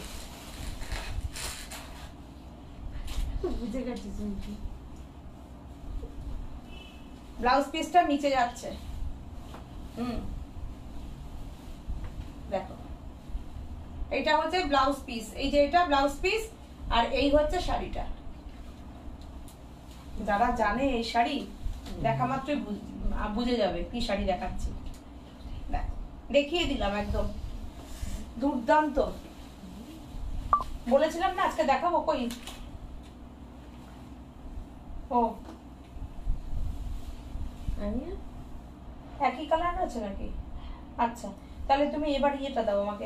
বুঝে গেছি শুনছি ব্লাউজ পিসটা নিচে যাচ্ছে। দেখো এইটা হচ্ছে ব্লাউজ পিস, এই যে এটা ব্লাউজ পিস, আর এই হচ্ছে শাড়িটা। যারা জানে এই শাড়ি দেখা মাত্রই বুঝে যাবে কি শাড়ি দেখাচ্ছি। দেখিয়ে দিলাম একদম দুর্দান্ত। বলেছিলাম না আজকে দেখাবো, কই ও একই কালার আছে নাকি? আচ্ছা তাহলে তুমি এবার ইয়েটা দাও আমাকে,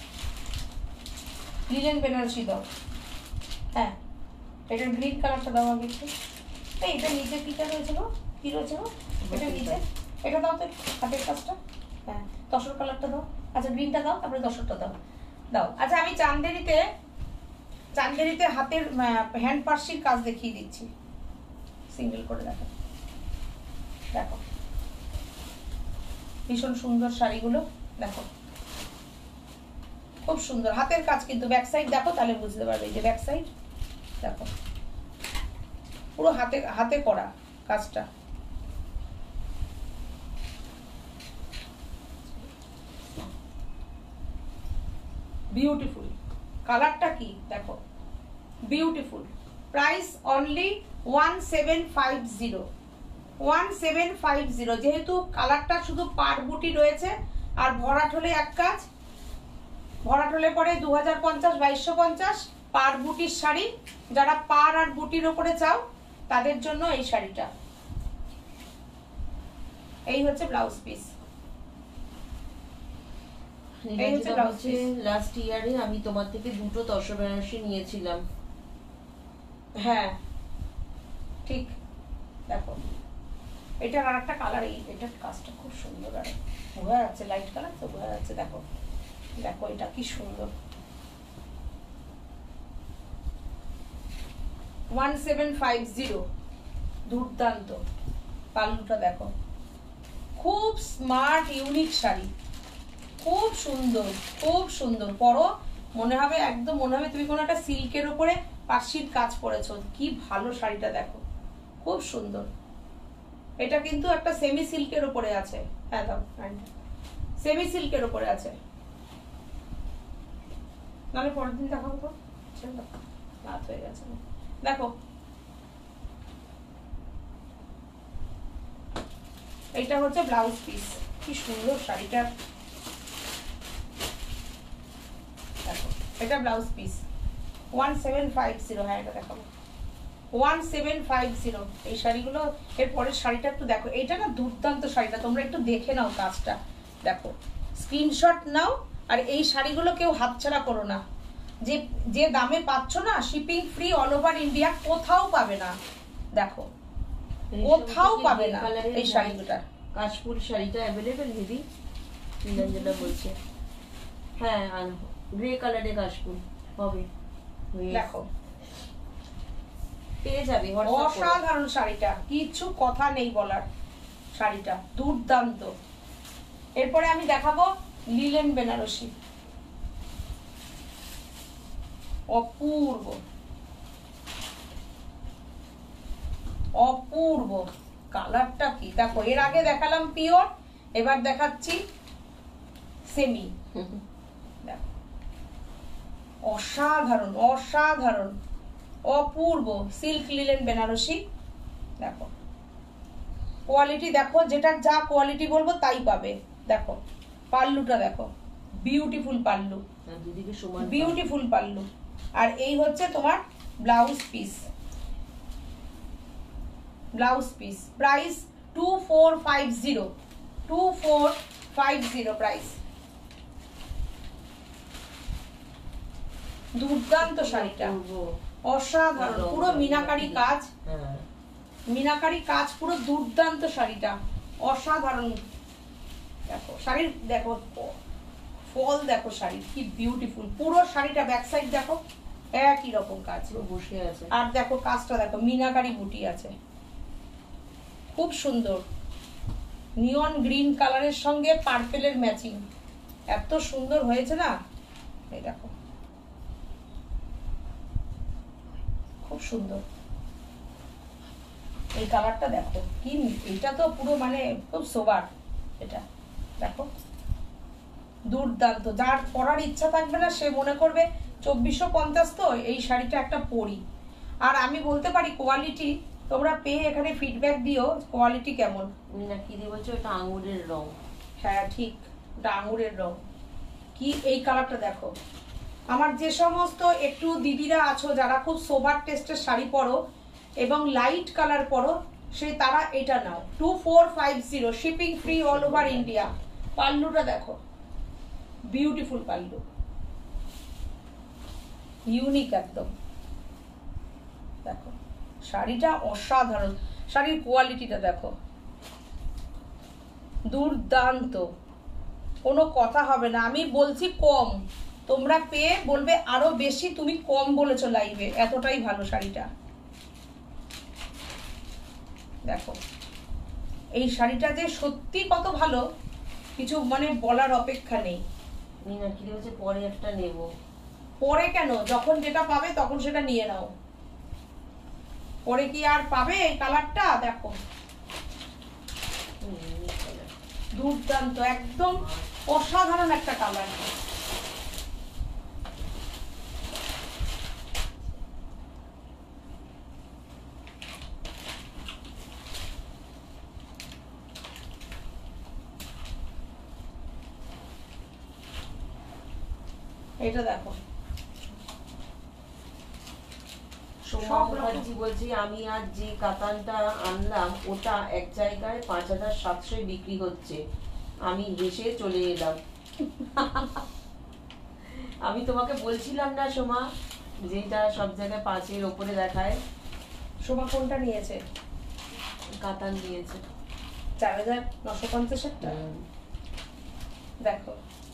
লিলেন বেনারসি দাও। হ্যাঁ এটা গ্রিন কালারটা দাও আমাকে একটু। এই এটা নিচে কিটা রয়েছে গো, কি রয়েছে গো এটা নিচে? এটা দাও তো হাতের কাজটা। হ্যাঁ তসর কালারটা দাও। আচ্ছা গ্রিনটা দাও, তারপরে তসরটা দাও। দাও। আচ্ছা আমি চান্দেরিতে হাতের হ্যান্ড পার্সির কাজ দেখিয়ে দিচ্ছি, সিঙ্গেল করে দেখো। দেখো ভীষণ সুন্দর শাড়িগুলো, দেখো খুব সুন্দর হাতের কাজ, কিন্তু ব্যাক সাইড দেখো তাহলে বুঝতে পারবে। এই যে ব্যাক সাইড দেখো, পুরো হাতে হাতে করা কাজটা। বিউটিফুল কালারটা কি দেখো, বিউটিফুল। Price only 1750, 1750। যেহেতু কালারটা শুধু পার বুটি রয়েছে, আর ভরাট হলে এক কাজ, ভরাট হলে পরে 2050, 2250 পার বুটির শাড়ি। যারা পার আর বুটির উপরে চাও তাদের জন্য এই শাড়িটা। এই হচ্ছে ব্লাউজ পিস। লাস্ট ইয়ারে আমি তোমার থেকে দুটো তসর বেনারসি নিয়েছিলাম। হ্যাঁ ঠিক। দেখো এটার আর একটা কালার, এটার কাজটা খুব সুন্দর, আর বোঝা যাচ্ছে লাইট কালার তো বোঝা যাচ্ছে। দেখো দেখো এটা কি সুন্দর। 1750 দুর্দান্ত। পাল্লুটা দেখো, খুব স্মার্ট ইউনিক শাড়ি, খুব সুন্দর, খুব সুন্দর। পরো মনে হবে একদম, মনে হবে তুমি কোনো একটা সিল্কের উপরে পার্সির কাজ করেছো। কি ভালো শাড়িটা দেখো, খুব সুন্দর। এটা কিন্তু একটা সেমি সিল্কের উপরে আছে। হ্যাঁ দাও, সেমি সিল্কের উপরে আছে। নাহলে পরের দিন দেখাবো তো, রাত হয়ে গেছে। দেখো এইটা হচ্ছে ব্লাউজ পিস, কি সুন্দর শাড়িটা। দেখো এটা ব্লাউজ পিস 1750। হ্যাঁ এটা দেখাবো 1750 এই শাড়িগুলো। এর পরের শাড়িটা একটু দেখো, এইটা না দুর্দান্ত শাড়িটা, তোমরা একটু দেখে নাও কাজটা। দেখো স্ক্রিনশট নাও, আর এই শাড়িগুলো কেউ হাতছাড়া করো না। যে যে দামে পাচ্ছ না, shipping free all over India, কোথাও পাবে না। দেখো কোথাও পাবে না এই শাড়িগুলো। কাশফুল শাড়িটা অ্যাভেলেবেল দিদি, নীলাঞ্জনা বলছে। হ্যাঁ আর গ্রে কালারে কাশফুল হবে, দেখো পেয়ে যাবে। অসাধারণ শাড়িটা, কিছু কথা নেই বলার, শাড়িটা দুর্দান্ত। এরপরে আমি দেখাবো লিলেন বেনারসি, অপূর্ব অপূর্ব। কালারটা কি দেখো, এর আগে দেখালাম পিওর, এবার দেখাচ্ছি সেমি। অসাধারণ অসাধারণ অপূর্ব সিল্ক লিলেন বেনারসি। দেখো কোয়ালিটি দেখো, যেটা যা কোয়ালিটি বলবো তাই পাবে। দেখো পাল্লুটা দেখো, বিউটিফুল পাল্লু, বিউটিফুল পাল্লু। আর এই হচ্ছে তোমার blouse piece, blouse piece. Price 2450, 2450 price. দুর্দান্ত শাড়িটা, অসাধারণ, পুরো মিনাকারি কাজ, মিনাকারি কাজ, পুরো দুর্দান্ত শাড়িটা, অসাধারণ। দেখো শাড়ির দেখো ফল, দেখো শাড়ি কি বিউটিফুল। পুরো শাড়িটা ব্যাক সাইড দেখো একই রকম কাজ বসে আছে। আর দেখো কাজটা দেখো, মিনাকারি বুটি আছে, খুব সুন্দর। নিয়ন গ্রিন কালারের সঙ্গে পার্পেলের ম্যাচিং, এত সুন্দর হয়েছে না। এই দেখো খুব সুন্দর। এই কালারটা দেখো কি, এটা তো পুরো মানে খুব সোবার। এটা দেখো দুর্দান্ত। যার পরার ইচ্ছা থাকবে না সে মনে করবে 2450 তো এই শাড়িটা একটা পরি। আর আমি বলতে পারি কোয়ালিটি, তোমরা পেয়ে এখানে ফিডব্যাক দিও কোয়ালিটি কেমন। মীনাক্ষী বলছে ওটা আঙুরের রং। হ্যাঁ ঠিক, ওটা আঙুরের রং। কি এই কালারটা দেখো। আমার যে সমস্ত একটু দিদিরা আছো যারা খুব সোবার টেস্টের শাড়ি পরো এবং লাইট কালার পরো, সেই তারা এটা নাও। 2450, shipping free all over India. পাল্লুটা দেখো, বিউটিফুল পাল্লু, ইউনিক একদম। দেখো শাড়িটা অসাধারণ, শাড়ির কোয়ালিটিটা দেখো দুর্দান্ত, কোনো কথা হবে না। আমি বলছি কম, তোমরা পেয়ে বলবে আরো বেশি তুমি কম বলেছো লাইভে, এতটাই ভালো শাড়িটা। দেখো এই শাড়িটা যে সত্যি কত ভালো কিছু মানে বলার অপেক্ষা নেই। মীনাক্ষী বলছে পরে একটা নেব। পরে কেন, যখন যেটা পাবে তখন সেটা নিয়ে নাও। পরে কি আর পাবে এই কালারটা? দেখো দুর্দান্ত, একদম অসাধারণ একটা কালার। এটা দেখো সোমা মুখার্জি বলছি আমি আজ যে কাতানটা আনলাম ওটা এক জায়গায় 5700 বিক্রি হচ্ছে, আমি হেসে চলে এলাম। আমি তোমাকে বলছিলাম না সোমা, যেটা সব জায়গায় 5-এর ওপরে দেখায়। সোমা কোনটা নিয়েছে? কাতান নিয়েছে 4950 টা। দেখো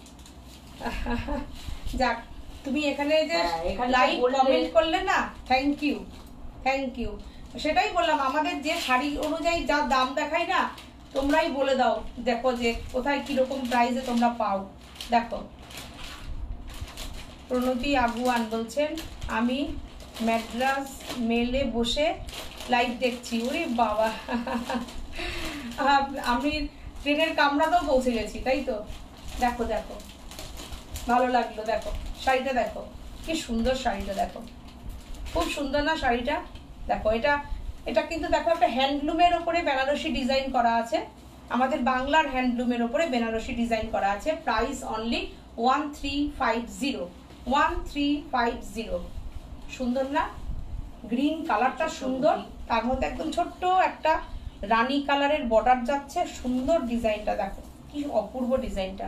যাক, তুমি এখানে যে লাইক কমেন্ট করলে না, থ্যাংক ইউ, থ্যাংক ইউ। সেটাই বললাম, আমাদের যে শাড়ি অনুযায়ী যা দাম দেখাই না, তোমরাই বলে দাও দেখো যে কোথায় কিরকম প্রাইসে তোমরা পাও। দেখো প্রণতি আগুয়ান বলছেন আমি ম্যাড্রাস মেলে বসে লাইভ দেখছি। ওরে বাবা, আমি ট্রেনের কামরাতেও পৌঁছে গেছি, তাই তো। দেখো দেখো ভালো লাগলো, দেখো শাড়িটা দেখো কি সুন্দর, শাড়িটা দেখো খুব সুন্দর না শাড়িটা। দেখো এটা এটা কিন্তু দেখো একটা হ্যান্ডলুমের ওপরে বেনারসি ডিজাইন করা আছে, আমাদের বাংলার হ্যান্ডলুমের ওপরে বেনারসি ডিজাইন করা আছে। Price only 1350, 1350। সুন্দর না? গ্রিন কালারটা সুন্দর, তার মধ্যে একদম ছোট্ট একটা রানী কালারের বর্ডার যাচ্ছে, সুন্দর ডিজাইনটা দেখো কি অপূর্ব ডিজাইনটা,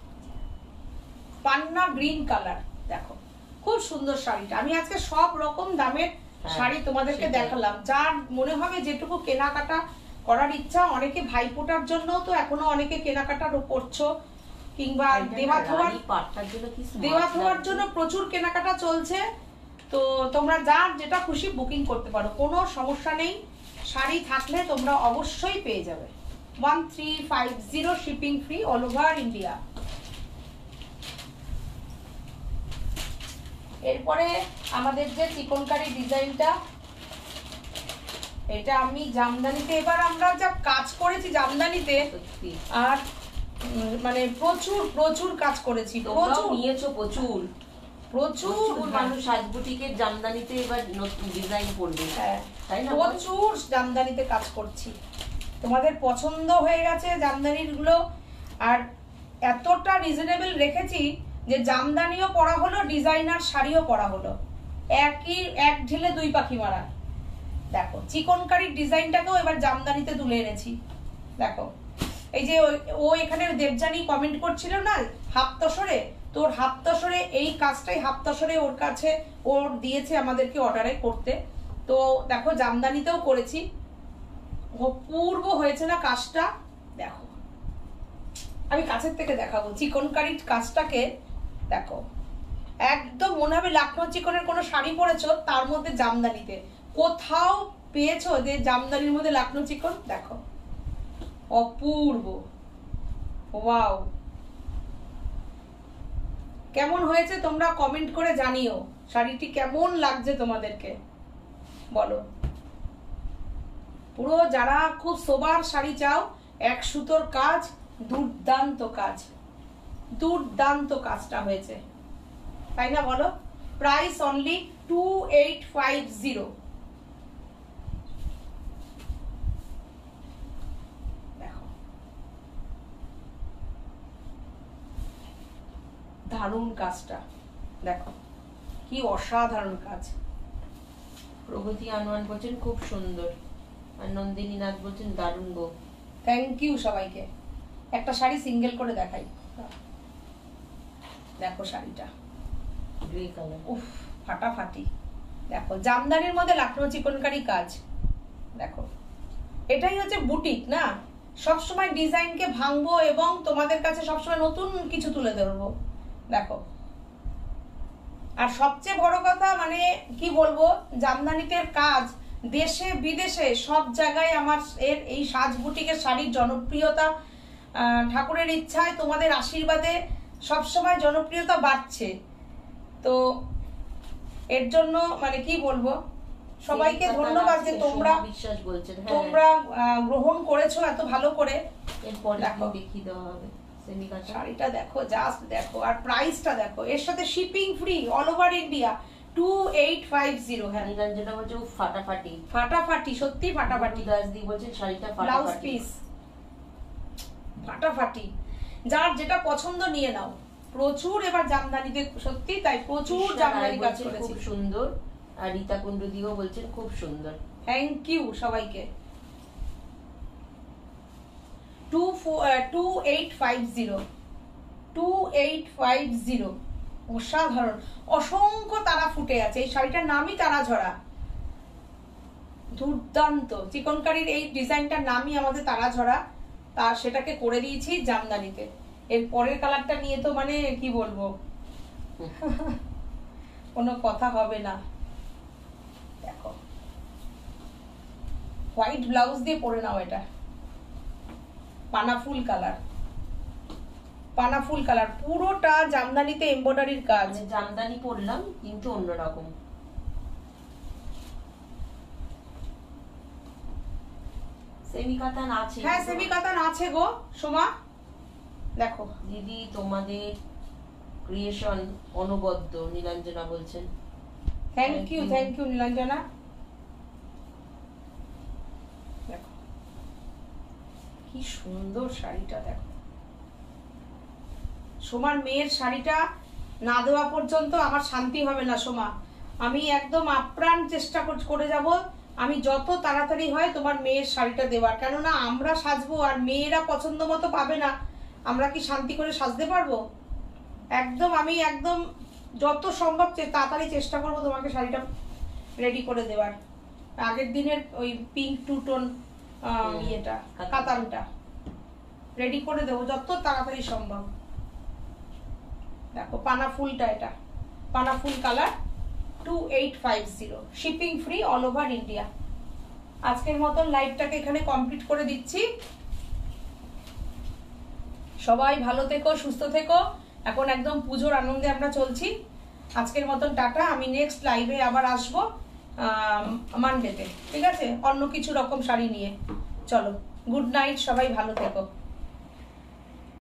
পান্না গ্রিন কালার। দেখো খুব সুন্দর শাড়িটা। আমি আজকে সব রকম দামের শাড়ি তোমাদেরকে দেখালাম, যার মনে হবে যেটুকু কেনাকাটা করার ইচ্ছা। অনেকে ভাইফোঁটার জন্য তো এখনো অনেকে কেনাকাটা করছো, কিংবা দেওয়া থোয়ার জন্য প্রচুর কেনাকাটা চলছে। তো তোমরা যার যেটা খুশি বুকিং করতে পারো, কোনো সমস্যা নেই। শাড়ি থাকলে তোমরা অবশ্যই পেয়ে যাবে। 1350, shipping free all over India. এরপরে আমাদের যে চিকনকারি ডিজাইনটা, এটা আমি জামদানিতে, এবার আমরা যা কাজ করেছি জামদানিতে, আর মানে প্রচুর প্রচুর কাজ করেছি। প্রচুর নিয়েছো, প্রচুর প্রচুর মানুষ সাজবুটিকের জামদানিতে এবার নতুন ডিজাইন করবে। হ্যাঁ তাই না, প্রচুর জামদানিতে কাজ করছি। তোমাদের পছন্দ হয়ে গেছে জামদানির গুলো, আর এতটা রিজনেবল রেখেছি যে জামদানিও পরা হলো, ডিজাইনার শাড়িও পরা হলো, এক ঢিলে দুই পাখি মারা। দেখো চিকনকারির ডিজাইনটাকেও এবার জামদানিতে তুলে এনেছি। দেখো এই যে ও এখানে দেবজানি কমেন্ট করছিল না হাফতসরে, তোর হাফতসরে এই কাজটাই হাফতসরে ওর কাছে ওর দিয়েছে আমাদেরকে অর্ডারে করতে। তো দেখো জামদানিতেও করেছি, অপূর্ব হয়েছে না কাজটা। দেখো আমি কাছের থেকে দেখাবো চিকনকারির কাজটাকে। দেখো একদম মনে হবে লাখনৌ চিকনের কোনো শাড়ি পরেছো, তার মধ্যে জামদানিতে। কোথাও পেয়েছো যে জামদানির মধ্যে লাখনৌ চিকন? দেখো অপূর্ব, ওয়াও। কেমন হয়েছে তোমরা কমেন্ট করে জানিও, শাড়িটি কেমন লাগছে তোমাদেরকে বলো। পুরো যারা খুব সোবার শাড়ি চাও, এক সুতোর কাজ, দুর্দান্ত কাজ, দুর্দান্ত কাজটা হয়েছে, তাই না বলো? Price only 2850। দেখো দারুণ কাজটা, দেখো কি অসাধারণ কাজ। প্রগতি আনোয়ার বলছেন খুব সুন্দর, আর নন্দিনী নাথ বলছেন দারুণ গো। থ্যাংক ইউ সবাইকে। একটা শাড়ি সিঙ্গেল করে দেখাই, দেখো শাড়িটা গ্রে কালার, উফ ফাটাফাটি। দেখো জামদানির মধ্যে লখনৌ চিকনকারি কাজ, দেখো এটাই হচ্ছে বুটিক না, সবসময় ডিজাইনকে ভাঙবো এবং তোমাদের কাছে সবসময় নতুন কিছু তুলে ধরবো। দেখো, আর সবচেয়ে বড় কথা মানে কি বলবো, জামদানিতে কাজ দেশে বিদেশে সব জায়গায় আমার এই সাজ বুটিকের শাড়ির জনপ্রিয়তা ঠাকুরের ইচ্ছায় তোমাদের আশীর্বাদে সবসময় জনপ্রিয়তা বাড়ছে। তো এর জন্য মানে কি বলবো, সবাইকে ধন্যবাদ যে তোমরা বিশ্বাস বলছেন, তোমরা গ্রহণ করেছো এত ভালো করে। এরপর দেখো দেখিয়ে দেওয়া হবে শাড়িটা, দেখো জাস্ট দেখো, আর প্রাইসটা দেখো, এর সাথে shipping free all over India 2850। হ্যাঁ নিরঞ্জনা বলছে ফাটাফাটি, ফাটাফাটি, সত্যি ফাটাফাটি। দাসদি বলছেন শাড়িটা ব্লাউজ ফাটাফাটি, পিস ফাটাফাটি, যার যেটা পছন্দ নিয়ে নাও। প্রচুর এবার জামদানিতে সত্যি তাই প্রচুর জামদানি কাজ করেছি, খুব সুন্দর। আর রীতা কুণ্ডুদিও বলছেন খুব সুন্দর। থ্যাংক ইউ সবাইকে। 2850 অসাধারণ, অসংখ্য তারা ফুটে আছে। এই শাড়িটার নামই তারা ঝরা, দুর্দান্ত চিকনকারির এই ডিজাইনটার নামই আমাদের তারা ঝরা, তা সেটাকে করে দিয়েছি জামদানিতে। এর পরের কালারটা নিয়ে তো মানে কি বলবো, কোনো কথা হবে না। দেখো হোয়াইট ব্লাউজ দিয়ে পরে নাও, এটা পানাফুল কালার, পানাফুল কালার, পুরোটা জামদানিতে এমব্রয়ডারির কাজ। জামদানি পরলাম কিন্তু অন্যরকম। সেমি কাতান আছে, হ্যাঁ সেমি কাতান আছে গো সোমা। দেখো দিদি তোমাদের ক্রিয়েশন অনবদ্য, নীলাঞ্জনা বলছেন। Thank you Nilanjana. দেখো কি সুন্দর শাড়িটা, দেখো সোমার মেয়ের শাড়িটা না দেওয়া পর্যন্ত আমার শান্তি হবে না সোমা। আমি একদম আপ্রাণ চেষ্টা করে যাব আমি যত তাড়াতাড়ি হয় তোমার মেয়ের শাড়িটা দেওয়ার, কেননা আমরা সাজবো আর মেয়েরা পছন্দ মতো পাবে না, আমরা কি শান্তি করে সাজতে পারবো? একদম আমি একদম যত সম্ভব তাড়াতাড়ি চেষ্টা করবো তোমাকে শাড়িটা রেডি করে দেওয়ার। আগের দিনের ওই পিঙ্ক টু টোন ইয়েটা কাতানটা রেডি করে দেবো যত তাড়াতাড়ি সম্ভব। দেখো পানা ফুলটা, এটা পানা ফুল colour 2850, shipping free all over India. আজকের মতন লাইভটাকে এখানে কমপ্লিট করে দিচ্ছি। সবাই ভালো থেকো, সুস্থ থেকো। এখন একদম পুজোর আনন্দে আমরা চলছি। আজকের মতন টাটা। আমি নেক্সট লাইভে আবার আসবো মানডেতে, ঠিক আছে, অন্য কিছু রকম শাড়ি নিয়ে। চলো, গুড নাইট, সবাই ভালো থেকো।